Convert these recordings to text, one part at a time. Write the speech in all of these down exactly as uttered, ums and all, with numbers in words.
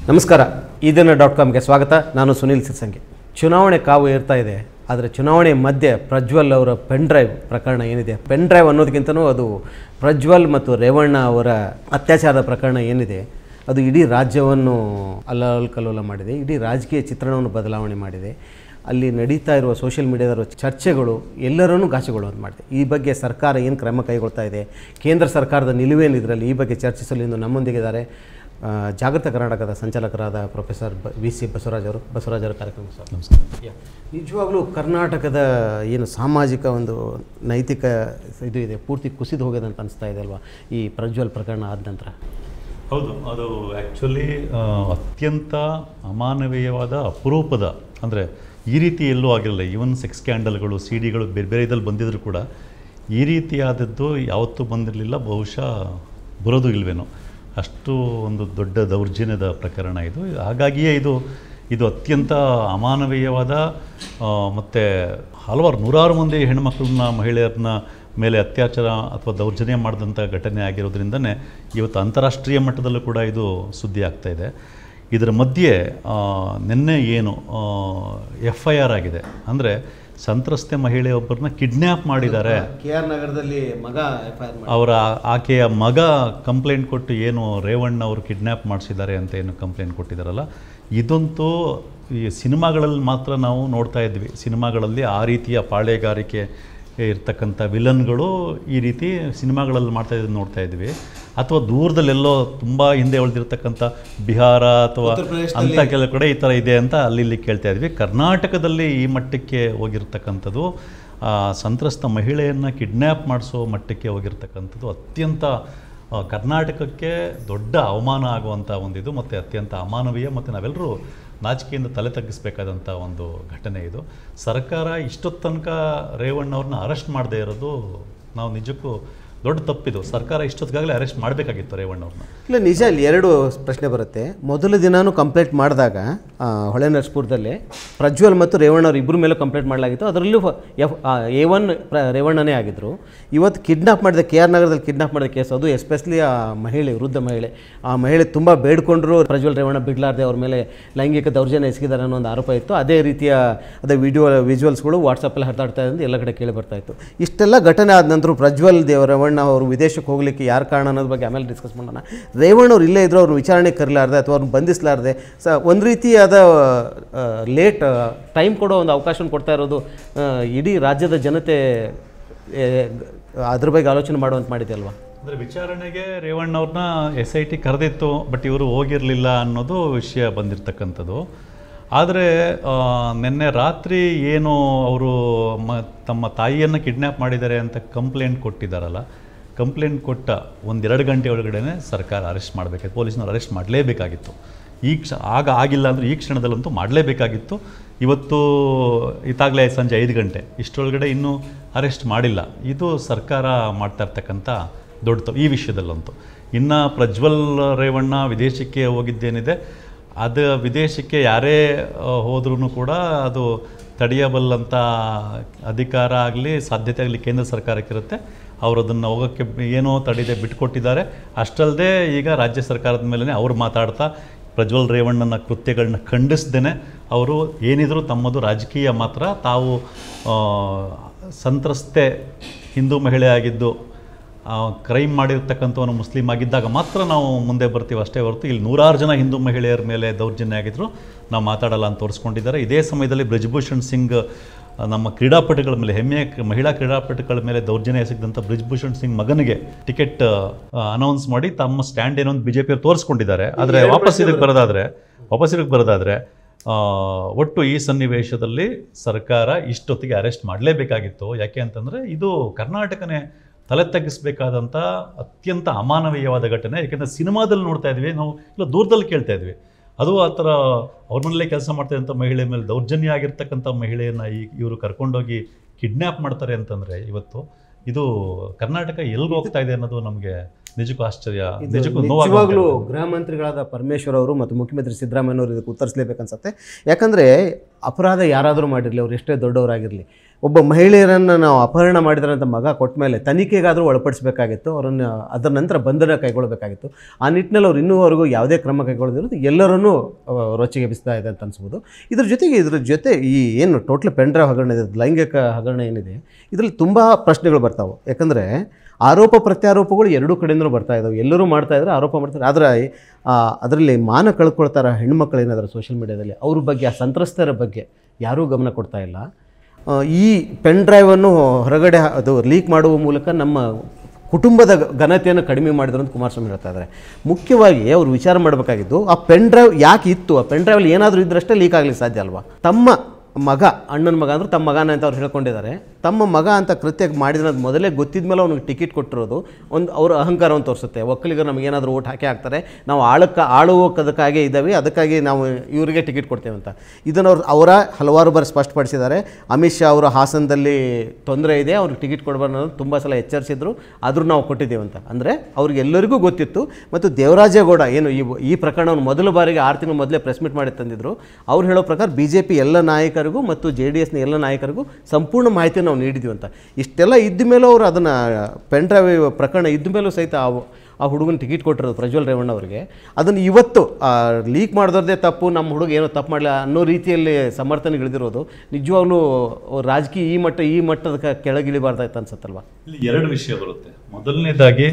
ನಮಸ್ಕಾರ ಇದನ್ನ ಡಾಟ್ ಕಾಮ್ಗೆ ಸ್ವಾಗತ. ನಾನು ಸುನಿಲ್ ಸಿರ್ಸಂಗಿ. ಚುನಾವಣೆ ಕಾವು ಏರ್ತಾ ಇದೆ. ಆದರೆ ಚುನಾವಣೆ ಮಧ್ಯೆ ಪ್ರಜ್ವಲ್ ಅವರ ಪೆನ್ ಡ್ರೈವ್ ಪ್ರಕರಣ ಏನಿದೆ, ಪೆನ್ ಡ್ರೈವ್ ಅನ್ನೋದಕ್ಕಿಂತನೂ ಅದು ಪ್ರಜ್ವಲ್ ಮತ್ತು ರೇವಣ್ಣ ಅವರ ಅತ್ಯಾಚಾರದ ಪ್ರಕರಣ ಏನಿದೆ ಅದು ಇಡೀ ರಾಜ್ಯವನ್ನು ಅಲ್ಲಲ್ ಕಲ್ಲೋಲ ಮಾಡಿದೆ. ಇಡೀ ರಾಜಕೀಯ ಚಿತ್ರಣವನ್ನು ಬದಲಾವಣೆ ಮಾಡಿದೆ. ಅಲ್ಲಿ ನಡೀತಾ ಇರುವ ಸೋಷಿಯಲ್ ಮೀಡಿಯಾದ ಚರ್ಚೆಗಳು ಎಲ್ಲರನ್ನೂ ಗಾಸಿಗೊಳ್ಳುವಂತೆ ಮಾಡಿದೆ. ಈ ಬಗ್ಗೆ ಸರ್ಕಾರ ಏನು ಕ್ರಮ ಕೈಗೊಳ್ತಾ ಇದೆ, ಕೇಂದ್ರ ಸರ್ಕಾರದ ನಿಲುವೇನು ಇದರಲ್ಲಿ, ಈ ಬಗ್ಗೆ ಚರ್ಚಿಸಲು ಇಂದು ನಮ್ಮೊಂದಿಗಿದ್ದಾರೆ ಜಾಗೃತ ಕರ್ನಾಟಕದ ಸಂಚಾಲಕರಾದ professor B V C Basavaraj ಅವರು. ಬಸವರಾಜ್ ಅವರ ಕಾರ್ಯಕ್ರಮ ಸರ್ ನಮಸ್ಕಾರ. ನಿಜವಾಗ್ಲೂ ಕರ್ನಾಟಕದ ಏನು ಸಾಮಾಜಿಕ ಒಂದು ನೈತಿಕ ಇದು ಇದೆ ಪೂರ್ತಿ ಕುಸಿದು ಹೋಗಿದೆ ಅಂತ ಅನಿಸ್ತಾ ಇದೆ ಅಲ್ವಾ ಈ ಪ್ರಜ್ವಲ್ ಪ್ರಕರಣ ಆದ ನಂತರ? ಹೌದು, ಅದು ಆ್ಯಕ್ಚುಲಿ ಅತ್ಯಂತ ಅಮಾನವೀಯವಾದ ಅಪರೂಪದ, ಅಂದರೆ ಈ ರೀತಿ ಎಲ್ಲೂ ಆಗಿರಲಿಲ್ಲ. ಈವನ್ ಸೆಕ್ಸ್ ಸ್ಕ್ಯಾಂಡಲ್ಗಳು, ಸಿ ಡಿಗಳು ಬೇರೆ ಬೇರೆ ಇದ್ರಲ್ಲಿ ಬಂದಿದ್ದರೂ ಕೂಡ ಈ ರೀತಿಯಾದದ್ದು ಯಾವತ್ತೂ ಬಂದಿರಲಿಲ್ಲ, ಬಹುಶಃ ಬರೋದು ಇಲ್ವೇನೋ. ಅಷ್ಟು ಒಂದು ದೊಡ್ಡ ದೌರ್ಜನ್ಯದ ಪ್ರಕರಣ ಇದು. ಹಾಗಾಗಿಯೇ ಇದು ಇದು ಅತ್ಯಂತ ಅಮಾನವೀಯವಾದ ಮತ್ತು ಹಲವಾರು ನೂರಾರು ಮಂದಿ ಹೆಣ್ಮಕ್ಳನ್ನ, ಮಹಿಳೆಯರನ್ನ ಮೇಲೆ ಅತ್ಯಾಚಾರ ಅಥವಾ ದೌರ್ಜನ್ಯ ಮಾಡಿದಂಥ ಘಟನೆ ಆಗಿರೋದ್ರಿಂದನೇ ಇವತ್ತು ಅಂತಾರಾಷ್ಟ್ರೀಯ ಮಟ್ಟದಲ್ಲೂ ಕೂಡ ಇದು ಸುದ್ದಿ ಆಗ್ತಾಯಿದೆ. ಇದರ ಮಧ್ಯೆ ನಿನ್ನೆ ಏನು ಎಫ್ ಐ ಆರ್ ಆಗಿದೆ, ಅಂದರೆ ಸಂತ್ರಸ್ತೆ ಮಹಿಳೆಯೊಬ್ಬರನ್ನ ಕಿಡ್ನ್ಯಾಪ್ ಮಾಡಿದ್ದಾರೆ. ಕೆ ಆರ್ ನಗರದಲ್ಲಿ ಮಗ ಎಫ್ ಐ ಆರ್ ಅವರ ಆಕೆಯ ಮಗ ಕಂಪ್ಲೇಂಟ್ ಕೊಟ್ಟು ಏನು ರೇವಣ್ಣ ಅವರು ಕಿಡ್ನ್ಯಾಪ್ ಮಾಡಿಸಿದ್ದಾರೆ ಅಂತ ಏನು ಕಂಪ್ಲೇಂಟ್ ಕೊಟ್ಟಿದ್ದಾರಲ್ಲ, ಇದಂತೂ ಈ ಸಿನಿಮಾಗಳಲ್ಲಿ ಮಾತ್ರ ನಾವು ನೋಡ್ತಾ ಇದ್ವಿ. ಸಿನಿಮಾಗಳಲ್ಲಿ ಆ ರೀತಿಯ ಪಾಳೆಗಾರಿಕೆ ಇರ್ತಕ್ಕಂಥ ವಿಲನ್ಗಳು ಈ ರೀತಿ ಸಿನಿಮಾಗಳಲ್ಲಿ ಮಾಡ್ತಾ ಇದ್ದು ನೋಡ್ತಾ ಇದ್ವಿ. ಅಥವಾ ದೂರದಲ್ಲೆಲ್ಲೋ ತುಂಬ ಹಿಂದೆ ಉಳಿದಿರ್ತಕ್ಕಂಥ ಬಿಹಾರ ಅಥವಾ ಅಂಥ ಕೆಲವು ಕಡೆ ಈ ಥರ ಇದೆ ಅಂತ ಅಲ್ಲಿ ಇಲ್ಲಿ ಕೇಳ್ತಾ ಇದ್ವಿ. ಕರ್ನಾಟಕದಲ್ಲಿ ಈ ಮಟ್ಟಕ್ಕೆ ಹೋಗಿರ್ತಕ್ಕಂಥದ್ದು, ಸಂತ್ರಸ್ತ ಮಹಿಳೆಯನ್ನು ಕಿಡ್ನ್ಯಾಪ್ ಮಾಡಿಸೋ ಮಟ್ಟಕ್ಕೆ ಹೋಗಿರ್ತಕ್ಕಂಥದ್ದು ಅತ್ಯಂತ ಕರ್ನಾಟಕಕ್ಕೆ ದೊಡ್ಡ ಅವಮಾನ ಆಗುವಂಥ ಒಂದಿದು, ಮತ್ತು ಅತ್ಯಂತ ಅಮಾನವೀಯ, ಮತ್ತು ನಾವೆಲ್ಲರೂ ನಾಚಿಕೆಯಿಂದ ತಲೆ ತಗ್ಗಿಸಬೇಕಾದಂಥ ಒಂದು ಘಟನೆ ಇದು. ಸರ್ಕಾರ ಇಷ್ಟೊತ್ತು ತನಕ ರೇವಣ್ಣವ್ರನ್ನ ಅರೆಸ್ಟ್ ಮಾಡದೇ ಇರೋದು ನಾವು ನಿಜಕ್ಕೂ ದೊಡ್ಡ ತಪ್ಪಿದು. ಸರ್ಕಾರ ಇಷ್ಟೊತ್ತಿಗಾಗಲೇ ಅರೆಸ್ಟ್ ಮಾಡಬೇಕಾಗಿತ್ತು ರೇವಣ್ಣವ್ರನ್ನ. ಇಲ್ಲ, ನಿಜ. ಇಲ್ಲಿ ಎರಡು ಪ್ರಶ್ನೆ ಬರುತ್ತೆ. ಮೊದಲ ದಿನಾನು ಕಂಪ್ಲೇಂಟ್ ಮಾಡಿದಾಗ ಹೊಳೆನರಸೀಪುರದಲ್ಲಿ ಪ್ರಜ್ವಲ್ ಮತ್ತು ರೇವಣ್ಣವ್ರು ಇಬ್ಬರ ಮೇಲೂ ಕಂಪ್ಲೇಂಟ್ ಮಾಡಲಾಗಿತ್ತು. ಅದರಲ್ಲೂ ಎಫ್ ಎ ಒನ್ ರೇವಣ್ಣನೇ ಆಗಿದ್ದರು. ಇವತ್ತು ಕಿಡ್ನಾಪ್ ಮಾಡಿದ ಕೆ ಆರ್ ನಗರದಲ್ಲಿ ಕಿಡ್ನಾಪ್ ಮಾಡಿದ ಕೇಸ್, ಅದು ಎಸ್ಪೆಷಲಿ ಆ ಮಹಿಳೆ, ವೃದ್ಧ ಮಹಿಳೆ, ಆ ಮಹಿಳೆ ತುಂಬ ಬೇಡ್ಕೊಂಡ್ರು ಪ್ರಜ್ವಲ್ ರೇವಣ್ಣ ಬಿಡ್ಲಾರ್ದೆ ಅವ್ರ ಮೇಲೆ ಲೈಂಗಿಕ ದೌರ್ಜನ್ಯ ಎಸಗಿದ್ದಾರೆ ಅನ್ನೋ ಒಂದು ಆರೋಪ ಇತ್ತು. ಅದೇ ರೀತಿಯ ಅದೇ ವಿಡಿಯೋ ವಿಜುವಲ್ಸ್ಗಳು ವಾಟ್ಸಪ್ಪಲ್ಲಿ ಹರಿದಾಡ್ತಾ ಇದ್ದು ಎಲ್ಲ ಕಡೆ ಕೇಳಿ ಬರ್ತಾ ಇತ್ತು. ಇಷ್ಟೆಲ್ಲ ಘಟನೆ ಆದ ನಂತರ ಪ್ರಜ್ವಲ್ ದೇವ ರೇವಣ್ಣ ಅವರು ವಿದೇಶಕ್ಕೆ ಹೋಗಲಿಕ್ಕೆ ಯಾರು ಕಾರಣ ಅನ್ನೋದ್ರ ಬಗ್ಗೆ ಆಮೇಲೆ ಡಿಸ್ಕಸ್ ಮಾಡೋಣ. ರೇವಣ್ಣ ಅವ್ರು ಇಲ್ಲೇ ಇದ್ದರು, ಅವ್ರನ್ನ ವಿಚಾರಣೆಗೆ ಕರಲಾರ್ದೆ ಅಥವಾ ಅವ್ರನ್ನ ಬಂಧಿಸಲಾರ್ದೆ ಸ ಒಂದು ರೀತಿಯಾದ ಲೇಟ್ ಟೈಮ್ ಕೊಡೋ ಒಂದು ಅವಕಾಶವನ್ನು ಕೊಡ್ತಾ ಇರೋದು ಇಡೀ ರಾಜ್ಯದ ಜನತೆ ಅದ್ರ ಬಗ್ಗೆ ಆಲೋಚನೆ ಮಾಡುವಂತ ಮಾಡಿದೆ ಅಲ್ವಾ? ಅಂದರೆ ವಿಚಾರಣೆಗೆ ರೇವಣ್ಣವ್ರನ್ನ ಎಸ್ ಐ ಟಿ ಕರೆದಿತ್ತು, ಬಟ್ ಇವರು ಹೋಗಿರಲಿಲ್ಲ ಅನ್ನೋದು ವಿಷಯ ಬಂದಿರತಕ್ಕಂಥದ್ದು. ಆದರೆ ನಿನ್ನೆ ರಾತ್ರಿ ಏನು ಅವರು ಮ ತಮ್ಮ ತಾಯಿಯನ್ನು ಕಿಡ್ನ್ಯಾಪ್ ಮಾಡಿದ್ದಾರೆ ಅಂತ ಕಂಪ್ಲೇಂಟ್ ಕೊಟ್ಟಿದ್ದಾರಲ್ಲ, ಕಂಪ್ಲೇಂಟ್ ಕೊಟ್ಟ ಒಂದೆರಡು ಗಂಟೆ ಒಳಗಡೆ ಸರ್ಕಾರ ಅರೆಸ್ಟ್ ಮಾಡಬೇಕಾಗಿತ್ತು, ಪೊಲೀಸ್ನವ್ರು ಅರೆಸ್ಟ್ ಮಾಡಲೇಬೇಕಾಗಿತ್ತು. ಈ ಕ್ಷ ಆಗ ಆಗಿಲ್ಲ ಅಂದರೆ ಈ ಕ್ಷಣದಲ್ಲಂತೂ ಮಾಡಲೇಬೇಕಾಗಿತ್ತು. ಇವತ್ತು ಇತ್ತಾಗಲೇ ಸಂಜೆ ಐದು ಗಂಟೆ ಇಷ್ಟರೊಳಗಡೆ ಇನ್ನೂ ಅರೆಸ್ಟ್ ಮಾಡಿಲ್ಲ. ಇದು ಸರ್ಕಾರ ಮಾಡ್ತಾ ಇರ್ತಕ್ಕಂಥ ದೊಡ್ಡ ತಪ್ಪು ಈ ವಿಷಯದಲ್ಲಂತೂ. ಇನ್ನು ಪ್ರಜ್ವಲ್ ರೇವಣ್ಣ ವಿದೇಶಕ್ಕೆ ಹೋಗಿದ್ದೇನಿದೆ, ಅದು ವಿದೇಶಕ್ಕೆ ಯಾರೇ ಹೋದ್ರೂ ಕೂಡ ಅದು ತಡೆಯಬಲ್ಲಂಥ ಅಧಿಕಾರ ಆಗಲಿ ಸಾಧ್ಯತೆ ಆಗಲಿ ಕೇಂದ್ರ ಸರ್ಕಾರಕ್ಕಿರುತ್ತೆ. ಅವರು ಅದನ್ನು ಹೋಗೋಕ್ಕೆ ಏನೋ ತಡೆಯದೆ ಬಿಟ್ಕೊಟ್ಟಿದ್ದಾರೆ. ಅಷ್ಟಲ್ಲದೆ ಈಗ ರಾಜ್ಯ ಸರ್ಕಾರದ ಮೇಲೇ ಅವ್ರು ಮಾತಾಡ್ತಾ ಪ್ರಜ್ವಲ್ ರೇವಣ್ಣನ ಕೃತ್ಯಗಳನ್ನ ಖಂಡಿಸ್ದೇ ಅವರು ಏನಿದ್ರು ತಮ್ಮದು ರಾಜಕೀಯ ಮಾತ್ರ, ತಾವು ಸಂತ್ರಸ್ತೆ ಹಿಂದೂ ಮಹಿಳೆ ಆಗಿದ್ದು ಕ್ರೈಮ್ ಮಾಡಿರ್ತಕ್ಕಂಥವನು ಮುಸ್ಲಿಂ ಆಗಿದ್ದಾಗ ಮಾತ್ರ ನಾವು ಮುಂದೆ ಬರ್ತೀವಿ ಅಷ್ಟೇ ಹೊರತು ಇಲ್ಲಿ ನೂರಾರು ಜನ ಹಿಂದೂ ಮಹಿಳೆಯರ ಮೇಲೆ ದೌರ್ಜನ್ಯ ಆಗಿದ್ರು ನಾವು ಮಾತಾಡಲ್ಲ ಅಂತ ತೋರಿಸ್ಕೊಂಡಿದ್ದಾರೆ. ಇದೇ ಸಮಯದಲ್ಲಿ ಬ್ರಿಜ್ಭೂಷಣ್ ಸಿಂಗ್, ನಮ್ಮ ಕ್ರೀಡಾಪಟುಗಳ ಮೇಲೆ, ಹೆಮ್ಮೆಯ ಮಹಿಳಾ ಕ್ರೀಡಾಪಟುಗಳ ಮೇಲೆ ದೌರ್ಜನ್ಯ ಎಸಗಿದಂಥ ಬ್ರಿಜ್ಭೂಷಣ್ ಸಿಂಗ್ ಮಗನಿಗೆ ಟಿಕೆಟ್ ಅನೌನ್ಸ್ ಮಾಡಿ ತಮ್ಮ ಸ್ಟ್ಯಾಂಡ್ ಏನೋ ಒಂದು ಬಿ ಜೆ ಪಿಯವ್ರು ತೋರಿಸ್ಕೊಂಡಿದ್ದಾರೆ. ಆದರೆ ವಾಪಸ್ ಇದಕ್ಕೆ ಬರೋದಾದರೆ ವಾಪಸ್ ಇದಕ್ಕೆ ಬರೋದಾದರೆ ಒಟ್ಟು ಈ ಸನ್ನಿವೇಶದಲ್ಲಿ ಸರ್ಕಾರ ಇಷ್ಟೊತ್ತಿಗೆ ಅರೆಸ್ಟ್ ಮಾಡಲೇಬೇಕಾಗಿತ್ತು. ಯಾಕೆ ಅಂತಂದರೆ ಇದು ಕರ್ನಾಟಕನೇ ತಲೆ ತಗ್ಗಿಸಬೇಕಾದಂಥ ಅತ್ಯಂತ ಅಮಾನವೀಯವಾದ ಘಟನೆ. ಯಾಕೆಂದರೆ ಸಿನಿಮಾದಲ್ಲಿ ನೋಡ್ತಾ ಇದ್ವಿ ನಾವು, ಇಲ್ಲ ದೂರದಲ್ಲಿ ಕೇಳ್ತಾ ಇದ್ವಿ. ಅದು ಆ ಥರ ಅವ್ರ ಮನೇಲೆ ಕೆಲಸ ಮಾಡ್ತಾಯಿದ್ದಂಥ ಮಹಿಳೆ ಮೇಲೆ ದೌರ್ಜನ್ಯ ಆಗಿರ್ತಕ್ಕಂಥ ಮಹಿಳೆಯನ್ನು ಈ ಇವರು ಕರ್ಕೊಂಡೋಗಿ ಕಿಡ್ನ್ಯಾಪ್ ಮಾಡ್ತಾರೆ ಅಂತಂದರೆ ಇವತ್ತು ಇದು ಕರ್ನಾಟಕ ಎಲ್ಲಿಗೆ ಹೋಗ್ತಾ ಇದೆ ಅನ್ನೋದು ನಮಗೆ ನಿಜಕ್ಕೂ ಆಶ್ಚರ್ಯ, ನಿಜಕ್ಕೂ ನಿಜವಾಗ್ಲೂ. ಗೃಹ ಮಂತ್ರಿಗಳಾದ ಪರಮೇಶ್ವರ್ ಅವರು ಮತ್ತು ಮುಖ್ಯಮಂತ್ರಿ ಸಿದ್ದರಾಮಯ್ಯನವರು ಇದಕ್ಕೆ ಉತ್ತರಿಸಲೇಬೇಕನ್ಸುತ್ತೆ. ಯಾಕಂದರೆ ಅಪರಾಧ ಯಾರಾದರೂ ಮಾಡಿರಲಿ, ಅವ್ರು ಎಷ್ಟೇ ದೊಡ್ಡವರಾಗಿರಲಿ, ಒಬ್ಬ ಮಹಿಳೆಯರನ್ನು ನಾವು ಅಪಹರಣ ಮಾಡಿದ್ರಂತ ಮಗ ಕೊಟ್ಟ ಮೇಲೆ ತನಿಖೆಗಾದರೂ ಒಳಪಡಿಸಬೇಕಾಗಿತ್ತು, ಅವರನ್ನು ಅದರ ನಂತರ ಬಂಧನ ಕೈಗೊಳ್ಳಬೇಕಾಗಿತ್ತು. ಆ ನಿಟ್ಟಿನಲ್ಲಿ ಅವ್ರು ಇನ್ನೂವರೆಗೂ ಯಾವುದೇ ಕ್ರಮ ಕೈಗೊಳ್ಳದಿರೋದು ಎಲ್ಲರನ್ನೂ ರೊಚ್ಚಿಗೆ ಬಿಸ್ತಾ ಇದೆ ಅಂತ ಅನ್ಸ್ಬೋದು. ಇದ್ರ ಜೊತೆಗೆ ಇದ್ರ ಜೊತೆ ಈ ಏನು ಟೋಟಲ್ ಪೆನ್ಡ್ರೈವ್ ಹಗರಣ ಇದೆ, ಲೈಂಗಿಕ ಹಗರಣ ಏನಿದೆ, ಇದರಲ್ಲಿ ತುಂಬ ಪ್ರಶ್ನೆಗಳು ಬರ್ತಾವೆ. ಯಾಕಂದರೆ ಆರೋಪ ಪ್ರತ್ಯಾರೋಪಗಳು ಎರಡೂ ಕಡೆಯಿಂದಲೂ ಬರ್ತಾ ಇದ್ದಾವೆ. ಎಲ್ಲರೂ ಮಾಡ್ತಾಯಿದ್ರೆ ಆರೋಪ ಮಾಡ್ತಾರೆ, ಆದರೆ ಅದರಲ್ಲಿ ಮಾನ ಕಳ್ಕೊಳ್ತಾರೆ ಹೆಣ್ಮಕ್ಳು ಏನಾದರೂ ಸೋಷಿಯಲ್ ಮೀಡಿಯಾದಲ್ಲಿ, ಅವ್ರ ಬಗ್ಗೆ, ಆ ಸಂತ್ರಸ್ತರ ಬಗ್ಗೆ ಯಾರೂ ಗಮನ ಕೊಡ್ತಾ ಇಲ್ಲ. ಈ ಪೆನ್ ಡ್ರೈವನ್ನು ಹೊರಗಡೆ ಅದು ಲೀಕ್ ಮಾಡುವ ಮೂಲಕ ನಮ್ಮ ಕುಟುಂಬದ ಘನತೆಯನ್ನು ಕಡಿಮೆ ಮಾಡಿದ್ರು ಅಂತ ಕುಮಾರಸ್ವಾಮಿ ಹೇಳ್ತಾ ಇದ್ದಾರೆ. ಮುಖ್ಯವಾಗಿ ಅವರು ವಿಚಾರ ಮಾಡಬೇಕಾಗಿದ್ದು, ಆ ಪೆನ್ ಡ್ರೈವ್ ಯಾಕೆ ಇತ್ತು, ಆ ಪೆನ್ ಡ್ರೈವಲ್ಲಿ ಏನಾದರೂ ಇದ್ದರಷ್ಟೇ ಲೀಕ್ ಆಗಲಿಕ್ಕೆ ಸಾಧ್ಯ ಅಲ್ವಾ. ತಮ್ಮ ಮಗ, ಅಣ್ಣನ ಮಗ ಅಂದ್ರೆ ತಮ್ಮ ಮಗನ ಅಂತ ಅವ್ರು ಹೇಳ್ಕೊಂಡಿದ್ದಾರೆ. ತಮ್ಮ ಮಗ ಅಂತ ಕೃತ್ಯ ಮಾಡಿದ್ರೆ ಅದು ಮೊದಲೇ ಗೊತ್ತಿದ ಮೇಲೆ ಅವ್ನಿಗೆ ಟಿಕೆಟ್ ಕೊಟ್ಟಿರೋದು ಒಂದು ಅವ್ರ ಅಹಂಕಾರವನ್ನು ತೋರಿಸುತ್ತೆ. ಒಕ್ಕಲಿಗರು ನಮಗೇನಾದರೂ ಓಟ್ ಹಾಕಿ ಹಾಕ್ತಾರೆ, ನಾವು ಆಳಕ್ಕೆ ಆಳುವಕ್ಕದಕ್ಕಾಗೇ ಇದ್ದಾವೆ, ಅದಕ್ಕಾಗಿ ನಾವು ಇವರಿಗೆ ಟಿಕೆಟ್ ಕೊಡ್ತೇವೆ ಅಂತ. ಇದನ್ನು ಅವ್ರು ಅವರ ಹಲವಾರು ಬಾರಿ ಸ್ಪಷ್ಟಪಡಿಸಿದ್ದಾರೆ. ಅಮಿತ್ ಶಾ ಅವರು ಹಾಸನದಲ್ಲಿ ತೊಂದರೆ ಇದೆ, ಅವ್ರಿಗೆ ಟಿಕೆಟ್ ಕೊಡಬಾರ್ದು ಅನ್ನೋದು ತುಂಬ ಸಲ ಎಚ್ಚರಿಸಿದ್ರು, ಆದರೂ ನಾವು ಕೊಟ್ಟಿದ್ದೇವೆ ಅಂತ. ಅಂದರೆ ಅವ್ರಿಗೆ ಎಲ್ಲರಿಗೂ ಗೊತ್ತಿತ್ತು. ಮತ್ತು ದೇವರಾಜೇಗೌಡ ಏನು ಈ ಈ ಪ್ರಕರಣವನ್ನು ಮೊದಲ ಬಾರಿಗೆ ಆರು ತಿಂಗಳು ಮೊದಲೇ ಪ್ರೆಸ್ ಮೀಟ್ ಮಾಡಿ ತಂದಿದ್ರು. ಅವ್ರು ಹೇಳೋ ಪ್ರಕಾರ ಬಿ ಜೆ ಪಿ ಎಲ್ಲ ನಾಯಕರಿಗೂ ಮತ್ತು ಜೆ ಡಿ ಎಸ್ನ ಎಲ್ಲ ನಾಯಕರಿಗೂ ಸಂಪೂರ್ಣ ಮಾಹಿತಿ ನಾವು ನೀಡಿದ್ದೀವಿ ಅಂತ. ಇಷ್ಟೆಲ್ಲ ಇದ್ದ ಮೇಲೂ ಅವರು ಅದನ್ನು ಪೆನ್ ಡ್ರೈವ್ ಪ್ರಕರಣ ಇದ್ದ ಮೇಲೂ ಸಹಿತ ಆ ಆ ಹುಡುಗನ ಟಿಕೆಟ್ ಕೊಟ್ಟಿರೋದು ಪ್ರಜ್ವಲ್ ರೇವಣ್ಣ ಅವರಿಗೆ. ಅದನ್ನು ಇವತ್ತು ಲೀಕ್ ಮಾಡಿದವ್ರದ್ದೇ ತಪ್ಪು, ನಮ್ಮ ಹುಡುಗ ಏನೋ ತಪ್ಪು ಮಾಡಲಿಲ್ಲ ಅನ್ನೋ ರೀತಿಯಲ್ಲಿ ಸಮರ್ಥನೆಗೆ ಇಳಿದಿರೋದು ನಿಜವಾಗ್ಲೂ ರಾಜಕೀಯ ಈ ಮಟ್ಟ ಈ ಮಟ್ಟದ ಕೆಳಗಿಳಿಬಾರ್ದಾಯ್ತು ಅನ್ಸುತ್ತಲ್ವ. ಇಲ್ಲಿ ಎರಡು ವಿಷಯ ಬರುತ್ತೆ. ಮೊದಲನೇದಾಗಿ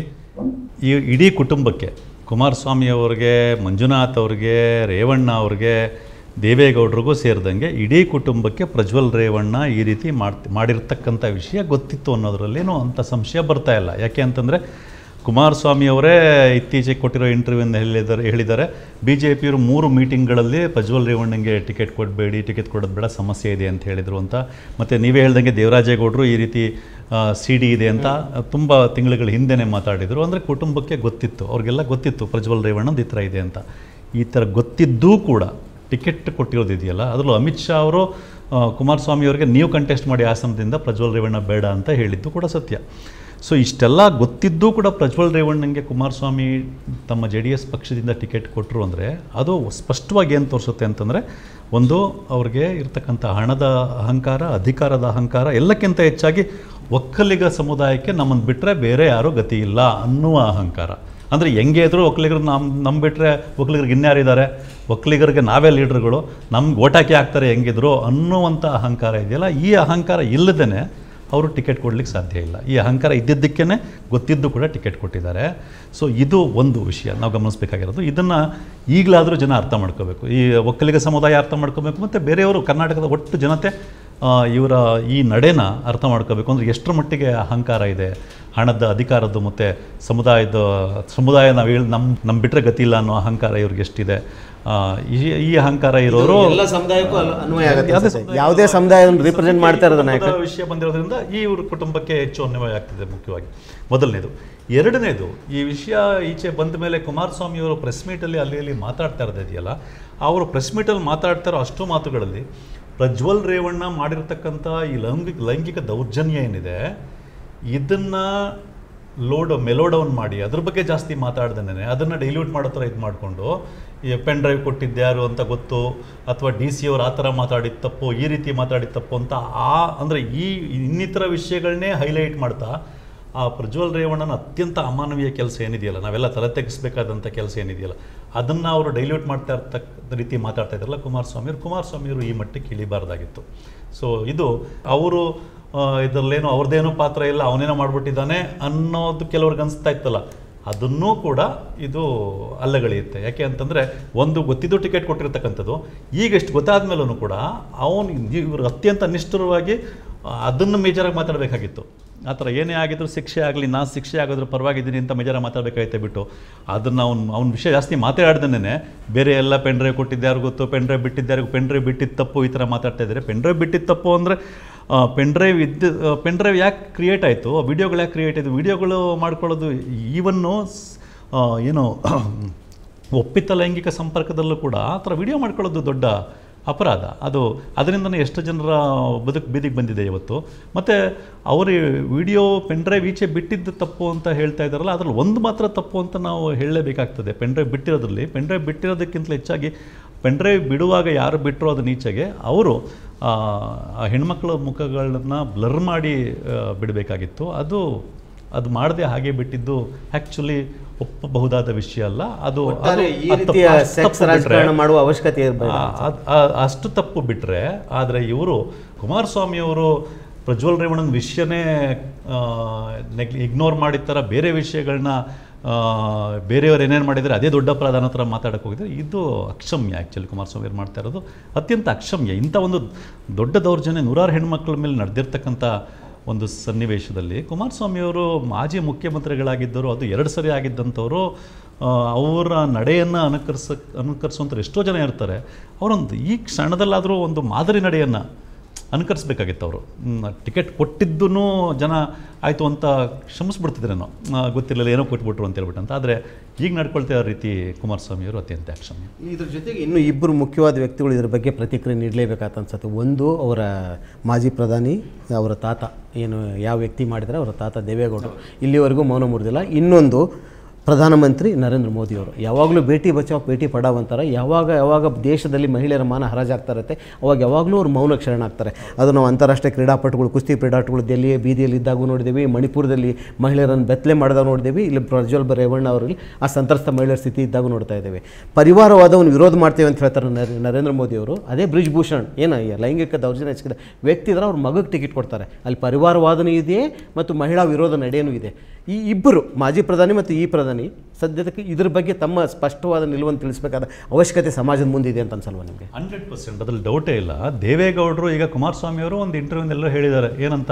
ಈ ಇಡೀ ಕುಟುಂಬಕ್ಕೆ, ಕುಮಾರಸ್ವಾಮಿ ಅವ್ರಿಗೆ, ಮಂಜುನಾಥ್ ಅವ್ರಿಗೆ, ರೇವಣ್ಣ ಅವ್ರಿಗೆ, ದೇವೇಗೌಡರಿಗೂ ಸೇರಿದಂಗೆ ಇಡೀ ಕುಟುಂಬಕ್ಕೆ ಪ್ರಜ್ವಲ್ ರೇವಣ್ಣ ಈ ರೀತಿ ಮಾಡ್ತಿ ಮಾಡಿರ್ತಕ್ಕಂಥ ವಿಷಯ ಗೊತ್ತಿತ್ತು ಅನ್ನೋದರಲ್ಲೇನೂ ಅಂಥ ಸಂಶಯ ಬರ್ತಾ ಇಲ್ಲ. ಯಾಕೆ ಅಂತಂದರೆ ಕುಮಾರಸ್ವಾಮಿ ಅವರೇ ಇತ್ತೀಚೆಗೆ ಕೊಟ್ಟಿರೋ ಇಂಟರ್ವ್ಯೂನ ಹೇಳಿದ್ದಾರೆ ಹೇಳಿದ್ದಾರೆ ಬಿ ಜೆ ಪಿಯವರು ಮೂರು ಮೀಟಿಂಗ್ಗಳಲ್ಲಿ ಪ್ರಜ್ವಲ್ ರೇವಣ್ಣಂಗೆ ಟಿಕೆಟ್ ಕೊಡಬೇಡಿ, ಟಿಕೆಟ್ ಕೊಡೋದು ಬೇಡ, ಸಮಸ್ಯೆ ಇದೆ ಅಂತ ಹೇಳಿದರು ಅಂತ. ಮತ್ತು ನೀವೇ ಹೇಳ್ದಂಗೆ ದೇವರಾಜೇಗೌಡರು ಈ ರೀತಿ ಸಿ ಡಿ ಇದೆ ಅಂತ ತುಂಬ ತಿಂಗಳುಗಳ ಹಿಂದೆನೇ ಮಾತಾಡಿದರು. ಅಂದರೆ ಕುಟುಂಬಕ್ಕೆ ಗೊತ್ತಿತ್ತು, ಅವ್ರಿಗೆಲ್ಲ ಗೊತ್ತಿತ್ತು ಪ್ರಜ್ವಲ್ ರೇವಣ್ಣಂದು ಈ ಥರ ಇದೆ ಅಂತ. ಈ ಥರ ಗೊತ್ತಿದ್ದೂ ಕೂಡ ಟಿಕೆಟ್ ಕೊಟ್ಟಿರೋದಿದೆಯಲ್ಲ, ಅದರಲ್ಲೂ ಅಮಿತ್ ಶಾ ಅವರು ಕುಮಾರಸ್ವಾಮಿ ಅವರಿಗೆ ನೀವು ಕಂಟೆಸ್ಟ್ ಮಾಡಿ ಆಸನದಿಂದ ಪ್ರಜ್ವಲ್ ರೇವಣ್ಣ ಬೇಡ ಅಂತ ಹೇಳಿದ್ದು ಕೂಡ ಸತ್ಯ. ಸೊ ಇಷ್ಟೆಲ್ಲ ಗೊತ್ತಿದ್ದೂ ಕೂಡ ಪ್ರಜ್ವಲ್ ರೇವಣ್ಣಂಗೆ ಕುಮಾರಸ್ವಾಮಿ ತಮ್ಮ ಜೆ ಡಿ ಎಸ್ ಪಕ್ಷದಿಂದ ಟಿಕೆಟ್ ಕೊಟ್ಟರು ಅಂದರೆ ಅದು ಸ್ಪಷ್ಟವಾಗಿ ಏನು ತೋರಿಸುತ್ತೆ ಅಂತಂದರೆ, ಒಂದು ಅವ್ರಿಗೆ ಇರ್ತಕ್ಕಂಥ ಹಣದ ಅಹಂಕಾರ, ಅಧಿಕಾರದ ಅಹಂಕಾರ, ಎಲ್ಲಕ್ಕಿಂತ ಹೆಚ್ಚಾಗಿ ಒಕ್ಕಲಿಗ ಸಮುದಾಯಕ್ಕೆ ನಮ್ಮನ್ನು ಬಿಟ್ಟರೆ ಬೇರೆ ಯಾರೂ ಗತಿ ಇಲ್ಲ ಅನ್ನುವ ಅಹಂಕಾರ. ಅಂದರೆ ಹೆಂಗೆ ಇದ್ರು ಒಕ್ಕಲಿಗರು ನಮ್ಮ ನಮ್ಮ ಬಿಟ್ಟರೆ ಒಕ್ಕಲಿಗರಿಗೆ ಇನ್ಯಾರಿದ್ದಾರೆ, ಒಕ್ಕಲಿಗರಿಗೆ ನಾವೇ ಲೀಡ್ರುಗಳು, ನಮ್ಗೆ ಓಟಾಕಿ ಹಾಕ್ತಾರೆ ಹೆಂಗಿದ್ರು ಅನ್ನುವಂಥ ಅಹಂಕಾರ ಇದೆಯಲ್ಲ, ಈ ಅಹಂಕಾರ ಇಲ್ಲದೇ ಅವರು ಟಿಕೆಟ್ ಕೊಡ್ಲಿಕ್ಕೆ ಸಾಧ್ಯ ಇಲ್ಲ. ಈ ಅಹಂಕಾರ ಇದ್ದಿದ್ದಕ್ಕೇ ಗೊತ್ತಿದ್ದು ಕೂಡ ಟಿಕೆಟ್ ಕೊಟ್ಟಿದ್ದಾರೆ. ಸೊ ಇದು ಒಂದು ವಿಷಯ ನಾವು ಗಮನಿಸಬೇಕಾಗಿರೋದು. ಇದನ್ನು ಈಗಲಾದರೂ ಜನ ಅರ್ಥ ಮಾಡ್ಕೋಬೇಕು, ಈ ಒಕ್ಕಲಿಗ ಸಮುದಾಯ ಅರ್ಥ ಮಾಡ್ಕೋಬೇಕು, ಮತ್ತು ಬೇರೆಯವರು ಕರ್ನಾಟಕದ ಒಟ್ಟು ಜನತೆ ಇವರ ಈ ನಡೆನ ಅರ್ಥ ಮಾಡ್ಕೋಬೇಕು. ಅಂದರೆ ಎಷ್ಟರ ಮಟ್ಟಿಗೆ ಅಹಂಕಾರ ಇದೆ, ಹಣದ, ಅಧಿಕಾರದ್ದು ಮತ್ತು ಸಮುದಾಯದ ಸಮುದಾಯ ನಾವು ಹೇಳಿ ನಮ್ಮ ನಮ್ಮ ಬಿಟ್ಟರೆ ಗತಿ ಇಲ್ಲ ಅನ್ನೋ ಅಹಂಕಾರ ಇವ್ರಿಗೆ ಎಷ್ಟಿದೆ. ಈ ಈ ಅಹಂಕಾರ ಇರೋರು ಎಲ್ಲ ಸಮುದಾಯಕ್ಕೂ ಅನ್ವಯ ಆಗುತ್ತೆ. ಯಾವುದೇ ಸಮುದಾಯವನ್ನು ರಿಪ್ರೆಸೆಂಟ್ ಮಾಡ್ತಾ ಇರೋದು ನಾಯಕ ವಿಷಯ ಬಂದಿರೋದ್ರಿಂದ ಈ ಇವ್ರ ಕುಟುಂಬಕ್ಕೆ ಹೆಚ್ಚು ಅನ್ವಯ ಆಗ್ತಿದೆ ಮುಖ್ಯವಾಗಿ, ಮೊದಲನೇದು. ಎರಡನೇದು, ಈ ವಿಷಯ ಈಚೆ ಬಂದ ಮೇಲೆ ಕುಮಾರಸ್ವಾಮಿ ಅವರು ಪ್ರೆಸ್ ಮೀಟಲ್ಲಿ ಅಲ್ಲಿ ಅಲ್ಲಿ ಮಾತಾಡ್ತಾ ಇರೋದಿದೆಯಲ್ಲ, ಅವರು ಪ್ರೆಸ್ ಮೀಟಲ್ಲಿ ಮಾತಾಡ್ತಾ ಇರೋ ಅಷ್ಟು ಮಾತುಗಳಲ್ಲಿ ಪ್ರಜ್ವಲ್ ರೇವಣ್ಣ ಮಾಡಿರ್ತಕ್ಕಂಥ ಈ ಲೈಂಗಿಕ ಲೈಂಗಿಕ ದೌರ್ಜನ್ಯ ಏನಿದೆ ಇದನ್ನು ಲೋಡ್ ಮೆಲೋ ಡೌನ್ ಮಾಡಿ ಅದ್ರ ಬಗ್ಗೆ ಜಾಸ್ತಿ ಮಾತಾಡ್ದೇನೆ ಅದನ್ನು ಡೈಲ್ಯೂಟ್ ಮಾಡೋ ಥರ ಇದು ಮಾಡಿಕೊಂಡು ಈ ಪೆನ್ ಡ್ರೈವ್ ಕೊಟ್ಟಿದ್ದು ಯಾರು ಅಂತ ಗೊತ್ತು, ಅಥವಾ ಡಿ ಸಿ ಅವರು ಆ ಥರ ಮಾತಾಡಿದ ತಪ್ಪು, ಈ ರೀತಿ ಮಾತಾಡಿದ ತಪ್ಪು ಅಂತ ಆ ಅಂದರೆ ಈ ಇನ್ನಿತರ ವಿಷಯಗಳನ್ನೇ ಹೈಲೈಟ್ ಮಾಡ್ತಾ ಆ ಪ್ರಜ್ವಲ್ ರೇವಣ್ಣನ ಅತ್ಯಂತ ಅಮಾನವೀಯ ಕೆಲಸ ಏನಿದೆಯಲ್ಲ, ನಾವೆಲ್ಲ ತಲೆ ತೆಗೆಸಬೇಕಾದಂಥ ಕೆಲಸ ಏನಿದೆಯಲ್ಲ, ಅದನ್ನು ಅವರು ಡೈಲ್ಯೂಟ್ ಮಾಡ್ತಾ ಇರ್ತಕ್ಕ ರೀತಿ ಮಾತಾಡ್ತಾ ಇದ್ದಾರಲ್ಲ ಕುಮಾರಸ್ವಾಮಿಯವರು ಕುಮಾರಸ್ವಾಮಿಯವರು ಈ ಮಟ್ಟಕ್ಕೆ ಇಳಿಬಾರ್ದಾಗಿತ್ತು. ಸೊ ಇದು ಅವರು ಇದರಲ್ಲೇನೋ ಅವ್ರದ್ದೇನೋ ಪಾತ್ರ ಇಲ್ಲ, ಅವನೇನೋ ಮಾಡಿಬಿಟ್ಟಿದ್ದಾನೆ ಅನ್ನೋದು ಕೆಲವ್ರಿಗೆ ಅನಿಸ್ತಾ ಇತ್ತಲ್ಲ, ಅದನ್ನೂ ಕೂಡ ಇದು ಅಲ್ಲಗಳೆಯುತ್ತೆ. ಯಾಕೆ ಅಂತಂದರೆ ಒಂದು ಗೊತ್ತಿದ್ದು ಟಿಕೆಟ್ ಕೊಟ್ಟಿರ್ತಕ್ಕಂಥದ್ದು ಈಗ ಎಷ್ಟು ಗೊತ್ತಾದ ಮೇಲೂ ಕೂಡ ಅವನು ಇವರು ಅತ್ಯಂತ ನಿಷ್ಠುರವಾಗಿ ಅದನ್ನು ಮೇಜರಾಗಿ ಮಾತಾಡಬೇಕಾಗಿತ್ತು. ಆ ಥರ ಏನೇ ಆಗಿದ್ರು ಶಿಕ್ಷೆ ಆಗಲಿ, ನಾನು ಶಿಕ್ಷೆ ಆಗೋದ್ರ ಪರವಾಗಿದ್ದೀನಿ ಅಂತ ಮೇಜರಾಗಿ ಮಾತಾಡಬೇಕಾಯ್ತೆ ಬಿಟ್ಟು ಅದನ್ನು ಅವ್ನು ಅವ್ನ ವಿಷಯ ಜಾಸ್ತಿ ಮಾತಾಡ್ದೇ ಬೇರೆ ಎಲ್ಲ ಪೆನ್ ಡ್ರೈವ್ ಕೊಟ್ಟಿದ್ದಾರು ಗೊತ್ತು, ಪೆನ್ ಡ್ರೈವ್ ಬಿಟ್ಟಿದ್ದಾರೆ, ಪೆನ್ ಡ್ರೈವ್ ಬಿಟ್ಟಿದ್ದು ತಪ್ಪು, ಈ ಥರ ಮಾತಾಡ್ತಾ ಇದ್ದಾರೆ. ಪೆನ್ ಡ್ರೈವ್ ಬಿಟ್ಟಿದ್ದು ತಪ್ಪು ಅಂದರೆ ಪೆನ್ ಡ್ರೈವ್ ಇದ್ದು ಪೆನ್ ಡ್ರೈವ್ ಯಾಕೆ ಕ್ರಿಯೇಟ್ ಆಯಿತು, ವಿಡಿಯೋಗಳು ಯಾಕೆ ಕ್ರಿಯೇಟ್ ಆಯಿತು, ವಿಡಿಯೋಗಳು ಮಾಡ್ಕೊಳ್ಳೋದು ಈವನ್ನು ಏನು ಒಪ್ಪಿತ ಲೈಂಗಿಕ ಸಂಪರ್ಕದಲ್ಲೂ ಕೂಡ ಆ ಥರ ವಿಡಿಯೋ ಮಾಡ್ಕೊಳ್ಳೋದು ದೊಡ್ಡ ಅಪರಾಧ. ಅದು ಅದರಿಂದನೇ ಎಷ್ಟು ಜನರ ಬದುಕು ಬೀದಿಗೆ ಬಂದಿದೆ ಇವತ್ತು. ಮತ್ತು ಅವರು ವಿಡಿಯೋ ಪೆನ್ ಡ್ರೈವ್ ಈಚೆ ಬಿಟ್ಟಿದ್ದು ತಪ್ಪು ಅಂತ ಹೇಳ್ತಾ ಇದ್ದಾರಲ್ಲ, ಅದರಲ್ಲಿ ಒಂದು ಮಾತ್ರ ತಪ್ಪು ಅಂತ ನಾವು ಹೇಳಲೇಬೇಕಾಗ್ತದೆ. ಪೆನ್ ಡ್ರೈವ್ ಬಿಟ್ಟಿರೋದ್ರಲ್ಲಿ ಪೆನ್ ಡ್ರೈವ್ ಬಿಟ್ಟಿರೋದಕ್ಕಿಂತ ಹೆಚ್ಚಾಗಿ ಪೆನ್ ಡ್ರೈವ್ ಬಿಡುವಾಗ ಯಾರು ಬಿಟ್ಟರೋ ಅದನ್ನ ಈಚೆಗೆ ಅವರು ಆ ಹೆಣ್ಮಕ್ಳ ಮುಖಗಳನ್ನ ಬ್ಲರ್ ಮಾಡಿ ಬಿಡಬೇಕಾಗಿತ್ತು. ಅದು ಅದು ಮಾಡದೆ ಹಾಗೆ ಬಿಟ್ಟಿದ್ದು ಆ್ಯಕ್ಚುಲಿ ಒಪ್ಪಬಹುದಾದ ವಿಷಯ ಅಲ್ಲ. ಅದು ಮಾಡುವ ಅವಶ್ಯಕತೆ ಅಷ್ಟು ತಪ್ಪು ಬಿಟ್ಟರೆ. ಆದರೆ ಇವರು ಕುಮಾರಸ್ವಾಮಿಯವರು ಪ್ರಜ್ವಲ್ ರೇವಣ್ಣನ ವಿಷಯನೇ ನೆಗ್ ಇಗ್ನೋರ್ ಮಾಡಿದ ಥರ ಬೇರೆ ವಿಷಯಗಳನ್ನ ಬೇರೆಯವರು ಏನೇನು ಮಾಡಿದರೆ ಅದೇ ದೊಡ್ಡ ಅಪರಾಧ ಥರ ಮಾತಾಡೋಕ್ಕೆ ಹೋಗಿದ್ದಾರೆ. ಇದು ಅಕ್ಷಮ್ಯ. ಆ್ಯಕ್ಚುಲಿ ಕುಮಾರಸ್ವಾಮಿ ಅವ್ರು ಮಾಡ್ತಾ ಇರೋದು ಅತ್ಯಂತ ಅಕ್ಷಮ್ಯ. ಇಂಥ ಒಂದು ದೊಡ್ಡ ದೌರ್ಜನ್ಯ ನೂರಾರು ಹೆಣ್ಮಕ್ಳ ಮೇಲೆ ನಡೆದಿರ್ತಕ್ಕಂಥ ಒಂದು ಸನ್ನಿವೇಶದಲ್ಲಿ ಕುಮಾರಸ್ವಾಮಿಯವರು ಮಾಜಿ ಮುಖ್ಯಮಂತ್ರಿಗಳಾಗಿದ್ದರು, ಅದು ಎರಡು ಸರಿ ಆಗಿದ್ದಂಥವರು, ಅವರ ನಡೆಯನ್ನು ಅನುಕರಿಸ ಅನುಕರಿಸುವಂಥವ್ರು ಎಷ್ಟೋ ಜನ ಇರ್ತಾರೆ. ಅವರೊಂದು ಈ ಕ್ಷಣದಲ್ಲಾದರೂ ಒಂದು ಮಾದರಿ ನಡೆಯನ್ನು ಅನುಕರಿಸ್ಬೇಕಾಗಿತ್ತು. ಅವರು ಟಿಕೆಟ್ ಕೊಟ್ಟಿದ್ದೂ ಜನ ಆಯಿತು ಅಂತ ಕ್ಷಮಿಸ್ಬಿಡ್ತಿದ್ರೇನೋ, ಗೊತ್ತಿರಲಿಲ್ಲ ಏನೋ ಕೊಟ್ಬಿಟ್ರು ಅಂತ ಹೇಳ್ಬಿಟ್ಟು ಅಂತ. ಆದರೆ ಈಗ ನಡ್ಕೊಳ್ತಾ ಇರೋ ರೀತಿ ಕುಮಾರಸ್ವಾಮಿಯವರು ಅತ್ಯಂತ ಅಕ್ಷಮ್ಯ. ಇದ್ರ ಜೊತೆಗೆ ಇನ್ನೂ ಇಬ್ಬರು ಮುಖ್ಯವಾದ ವ್ಯಕ್ತಿಗಳು ಇದ್ರ ಬಗ್ಗೆ ಪ್ರತಿಕ್ರಿಯೆ ನೀಡಲೇಬೇಕಾತ ಅನ್ಸುತ್ತೆ. ಒಂದು ಅವರ ಮಾಜಿ ಪ್ರಧಾನಿ, ಅವರ ತಾತ ಏನು ಯಾವ ವ್ಯಕ್ತಿ ಮಾಡಿದರೆ ಅವರ ತಾತ ದೇವೇಗೌಡರು ಇಲ್ಲಿವರೆಗೂ ಮೌನ ಮುರಿದಿಲ್ಲ. ಇನ್ನೊಂದು ಪ್ರಧಾನಮಂತ್ರಿ ನರೇಂದ್ರ ಮೋದಿಯವರು ಯಾವಾಗಲೂ ಬೇಟಿ ಬಚಾವ್ ಬೇಟಿ ಪಡಾವ್ ಅಂತಾರೆ. ಯಾವಾಗ ಯಾವಾಗ ದೇಶದಲ್ಲಿ ಮಹಿಳೆಯರ ಮಾನ ಹರಾಜಾಗ್ತಾ ಇರುತ್ತೆ ಅವಾಗ ಯಾವಾಗಲೂ ಅವ್ರು ಮೌನ ಶರಣಾಗ್ತಾರೆ. ಅದು ನಾವು ಅಂತಾರಾಷ್ಟ್ರೀಯ ಕ್ರೀಡಾಪಟುಗಳು, ಕುಸ್ತಿ ಕ್ರೀಡಾಪಟುಗಳು ದೆಹಲಿಯ ಬೀದಿಯಲ್ಲಿ ಇದ್ದಾಗೂ ನೋಡಿದ್ದೀವಿ, ಮಣಿಪುರದಲ್ಲಿ ಮಹಿಳೆಯರನ್ನು ಬೆತ್ತಲೆ ಮಾಡಿದಾಗ ನೋಡಿದ್ದೀವಿ, ಇಲ್ಲಿ ಪ್ರಜ್ವಲ್ ರೇವಣ್ಣ ಅವರಲ್ಲಿ ಆ ಸಂತ್ರಸ್ತ ಮಹಿಳೆಯರ ಸ್ಥಿತಿ ಇದ್ದಾಗೂ ನೋಡ್ತಾ ಇದ್ದೇವೆ. ಪರಿವಾರವಾದವನ್ನು ವಿರೋಧ ಮಾಡ್ತೇವೆ ಅಂತ ಹೇಳ್ತಾರೆ ನರೇಂದ್ರ ಮೋದಿಯವರು. ಅದೇ ಬ್ರಿಜ್ ಭೂಷಣ್ ಏನು ಲೈಂಗಿಕ ದೌರ್ಜನ್ಯ ಹೆಚ್ಚಿದ ವ್ಯಕ್ತಿ ಇದ್ರೆ ಅವ್ರ ಮಗಕ್ಕೆ ಟಿಕೆಟ್ ಕೊಡ್ತಾರೆ. ಅಲ್ಲಿ ಪರಿವಾರವಾದನೂ ಇದೆ ಮತ್ತು ಮಹಿಳಾ ವಿರೋಧ ನಡೆಯೂ ಇದೆ. ಈ ಇಬ್ಬರು ಮಾಜಿ ಪ್ರಧಾನಿ ಮತ್ತು ಈ ಪ್ರಧಾನಿ ಸದ್ಯಕ್ಕೆ ಇದ್ರ ಬಗ್ಗೆ ತಮ್ಮ ಸ್ಪಷ್ಟವಾದ ನಿಲುವನ್ನು ತಿಳಿಸಬೇಕಾದ ಅವಶ್ಯಕತೆ ಸಮಾಜದ ಮುಂದಿದೆ ಅಂತ ಅನ್ಸಲ್ವ ನಿಮಗೆ? ಹಂಡ್ರೆಡ್ ಪರ್ಸೆಂಟ್ ಅದ್ರಲ್ಲಿ ಡೌಟೇ ಇಲ್ಲ. ದೇವೇಗೌಡರು ಈಗ ಕುಮಾರಸ್ವಾಮಿಯವರು ಒಂದು ಇಂಟರ್ವ್ಯೂನೆಲ್ಲ ಹೇಳಿದ್ದಾರೆ. ಏನಂತ,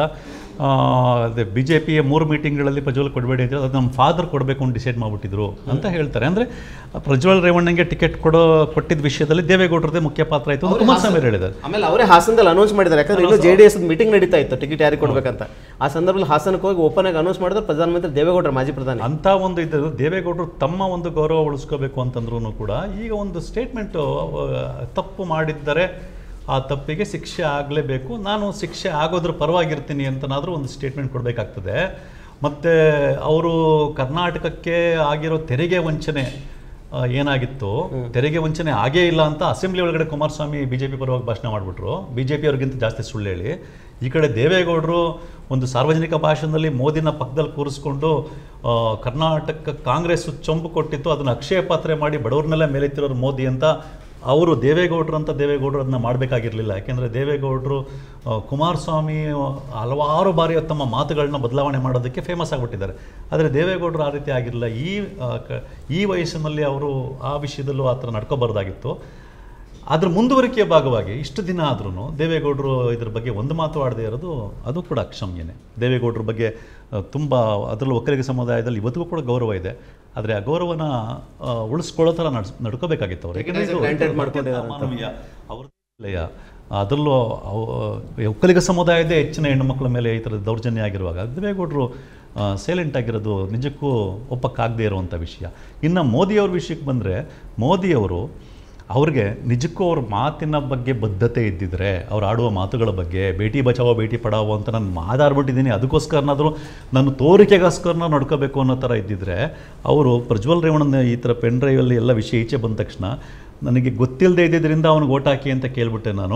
ಅದೇ ಬಿ ಜೆ ಪಿಯ ಮೂರು ಮೀಟಿಂಗ್ಗಳಲ್ಲಿ ಪ್ರಜ್ವಲ್ ಕೊಡಬೇಡಿ ಅಂತ, ಅದು ನಮ್ಮ ಫಾದರ್ ಕೊಡಬೇಕು ಅಂತ ಡಿಸೈಡ್ ಮಾಡಿಬಿಟ್ಟಿದ್ರು ಅಂತ ಹೇಳ್ತಾರೆ. ಅಂದರೆ ಪ್ರಜ್ವಲ್ ರೇವಣ್ಣಗೆ ಟಿಕೆಟ್ ಕೊಡೋ ಕೊಟ್ಟಿದ್ದ ವಿಷಯದಲ್ಲಿ ದೇವೇಗೌಡರದೇ ಮುಖ್ಯ ಪಾತ್ರ ಆಯಿತು ಅಂತ ಕುಮಾರಸ್ವಾಮಿ ಅವರು ಹೇಳಿದ್ದಾರೆ. ಆಮೇಲೆ ಅವರೇ ಹಾಸನದಲ್ಲಿ ಅನೌನ್ಸ್ ಮಾಡಿದ್ದಾರೆ. ಯಾಕಂದ್ರೆ ಇನ್ನು ಜೆ ಡಿ ಎಸ್ ಮೀಟಿಂಗ್ ನಡೀತಾ ಇತ್ತು ಟಿಕೆಟ್ ಯಾರಿಗೆ ಕೊಡಬೇಕಂತ. ಆ ಸಂದರ್ಭದಲ್ಲಿ ಹಾಸನಕ್ಕೆ ಹೋಗಿ ಓಪನ್ ಆಗಿ ಅನೌನ್ಸ್ ಮಾಡಿದ್ರೆ ಪ್ರಧಾನಮಂತ್ರಿ ದೇವೇಗೌಡರು ಮಾಜಿ ಪ್ರಧಾನಿ ಅಂತ ಒಂದು ಇದು. ದೇವೇಗೌಡರು ತಮ್ಮ ಒಂದು ಗೌರವ ಉಳಿಸ್ಕೋಬೇಕು ಅಂತಂದ್ರೂ ಕೂಡ ಈಗ ಒಂದು ಸ್ಟೇಟ್ಮೆಂಟು ತಪ್ಪು ಮಾಡಿದ್ದರೆ ಆ ತಪ್ಪಿಗೆ ಶಿಕ್ಷೆ ಆಗಲೇಬೇಕು, ನಾನು ಶಿಕ್ಷೆ ಆಗೋದ್ರ ಪರವಾಗಿರ್ತೀನಿ ಅಂತನಾದರೂ ಒಂದು ಸ್ಟೇಟ್ಮೆಂಟ್ ಕೊಡಬೇಕಾಗ್ತದೆ. ಮತ್ತು ಅವರು ಕರ್ನಾಟಕಕ್ಕೆ ಆಗಿರೋ ತೆರಿಗೆ ವಂಚನೆ ಏನಾಗಿತ್ತು, ತೆರಿಗೆ ವಂಚನೆ ಆಗೇ ಇಲ್ಲ ಅಂತ ಅಸೆಂಬ್ಲಿ ಒಳಗಡೆ ಕುಮಾರಸ್ವಾಮಿ ಬಿ ಜೆ ಪಿ ಪರವಾಗಿ ಭಾಷಣ ಮಾಡಿಬಿಟ್ರು. ಬಿ ಜೆ ಪಿಯವ್ರಿಗಿಂತ ಜಾಸ್ತಿ ಸುಳ್ಳು ಹೇಳಿ. ಈ ಕಡೆ ದೇವೇಗೌಡರು ಒಂದು ಸಾರ್ವಜನಿಕ ಭಾಷಣದಲ್ಲಿ ಮೋದಿನ ಪಕ್ಕದಲ್ಲಿ ಕೂರಿಸ್ಕೊಂಡು ಕರ್ನಾಟಕ ಕಾಂಗ್ರೆಸ್ ಚೊಂಬು ಕೊಟ್ಟಿತ್ತು, ಅದನ್ನು ಅಕ್ಷಯ ಪಾತ್ರೆ ಮಾಡಿ ಬಡವ್ರನ್ನೆಲ್ಲ ಮೇಲೆತ್ತಿರೋರು ಮೋದಿ ಅಂತ ಅವರು ದೇವೇಗೌಡರು ಅಂತ ದೇವೇಗೌಡರು ಅದನ್ನ ಮಾಡಬೇಕಾಗಿರಲಿಲ್ಲ. ಯಾಕೆಂದರೆ ದೇವೇಗೌಡರು ಕುಮಾರಸ್ವಾಮಿ ಹಲವಾರು ಬಾರಿ ತಮ್ಮ ಮಾತುಗಳನ್ನ ಬದಲಾವಣೆ ಮಾಡೋದಕ್ಕೆ ಫೇಮಸ್ ಆಗಿಬಿಟ್ಟಿದ್ದಾರೆ. ಆದರೆ ದೇವೇಗೌಡರು ಆ ರೀತಿ ಆಗಿರಲಿಲ್ಲ. ಈ ಈ ವಯಸ್ಸಿನಲ್ಲಿ ಅವರು ಆ ವಿಷಯದಲ್ಲೂ ಆ ಥರ ನಡ್ಕೋಬಾರ್ದಾಗಿತ್ತು. ಅದ್ರ ಮುಂದುವರಿಕೆಯ ಭಾಗವಾಗಿ ಇಷ್ಟು ದಿನ ಆದ್ರೂ ದೇವೇಗೌಡರು ಇದ್ರ ಬಗ್ಗೆ ಒಂದು ಮಾತು ಆಡದೇ ಇರೋದು ಅದು ಕೂಡ ಅಕ್ಷಮ್ಯನೇ. ದೇವೇಗೌಡರ ಬಗ್ಗೆ ತುಂಬ ಅದರಲ್ಲೂ ಒಕ್ಕಲಿಗ ಸಮುದಾಯದಲ್ಲಿ ಇವತ್ತಿಗೂ ಕೂಡ ಗೌರವ ಇದೆ. ಆದರೆ ಆ ಗೌರವನ ಉಳಿಸ್ಕೊಳ್ಳೋ ಥರ ನಡ್ಸ್ ನಡ್ಕೋಬೇಕಾಗಿತ್ತು ಅವರು. ಯಾಕೆಂದರೆ ಮಾನವೀಯ ಅವ್ರಲ್ಲಯ್ಯ ಅದರಲ್ಲೂ ಒಕ್ಕಲಿಗ ಸಮುದಾಯದೇ ಹೆಚ್ಚಿನ ಹೆಣ್ಣು ಮಕ್ಕಳ ಮೇಲೆ ಈ ಥರದ ದೌರ್ಜನ್ಯ ಆಗಿರುವಾಗ ದೇವೇಗೌಡರು ಸೈಲೆಂಟ್ ಆಗಿರೋದು ನಿಜಕ್ಕೂ ಒಪ್ಪಕ್ಕಾಗದೇ ಇರುವಂಥ ವಿಷಯ. ಇನ್ನು ಮೋದಿಯವ್ರ ವಿಷಯಕ್ಕೆ ಬಂದರೆ ಮೋದಿಯವರು ಅವ್ರಿಗೆ ನಿಜಕ್ಕೂ ಅವ್ರ ಮಾತಿನ ಬಗ್ಗೆ ಬದ್ಧತೆ ಇದ್ದಿದ್ರೆ, ಅವ್ರು ಆಡುವ ಮಾತುಗಳ ಬಗ್ಗೆ ಬೇಟಿ ಬಚಾವೋ ಬೇಟಿ ಪಡಾವೋ ಅಂತ ನಾನು ಮಾತಾಡ್ಬಿಟ್ಟಿದ್ದೀನಿ, ಅದಕ್ಕೋಸ್ಕರನಾದರೂ ನಾನು ತೋರಿಕೆಗೋಸ್ಕರನ ನಡ್ಕೋಬೇಕು ಅನ್ನೋ ಥರ ಇದ್ದಿದ್ರೆ ಅವರು ಪ್ರಜ್ವಲ್ ರೇವಣ್ಣನ ಈ ಥರ ಪೆನ್ ಡ್ರೈವಲ್ಲಿ ಎಲ್ಲ ವಿಷಯ ಈಚೆ ಬಂದ ತಕ್ಷಣ ನನಗೆ ಗೊತ್ತಿಲ್ಲದೆ ಇದ್ದಿದ್ದರಿಂದ ಅವ್ನಿಗೆ ಓಟ್ ಹಾಕಿ ಅಂತ ಕೇಳ್ಬಿಟ್ಟೆ ನಾನು.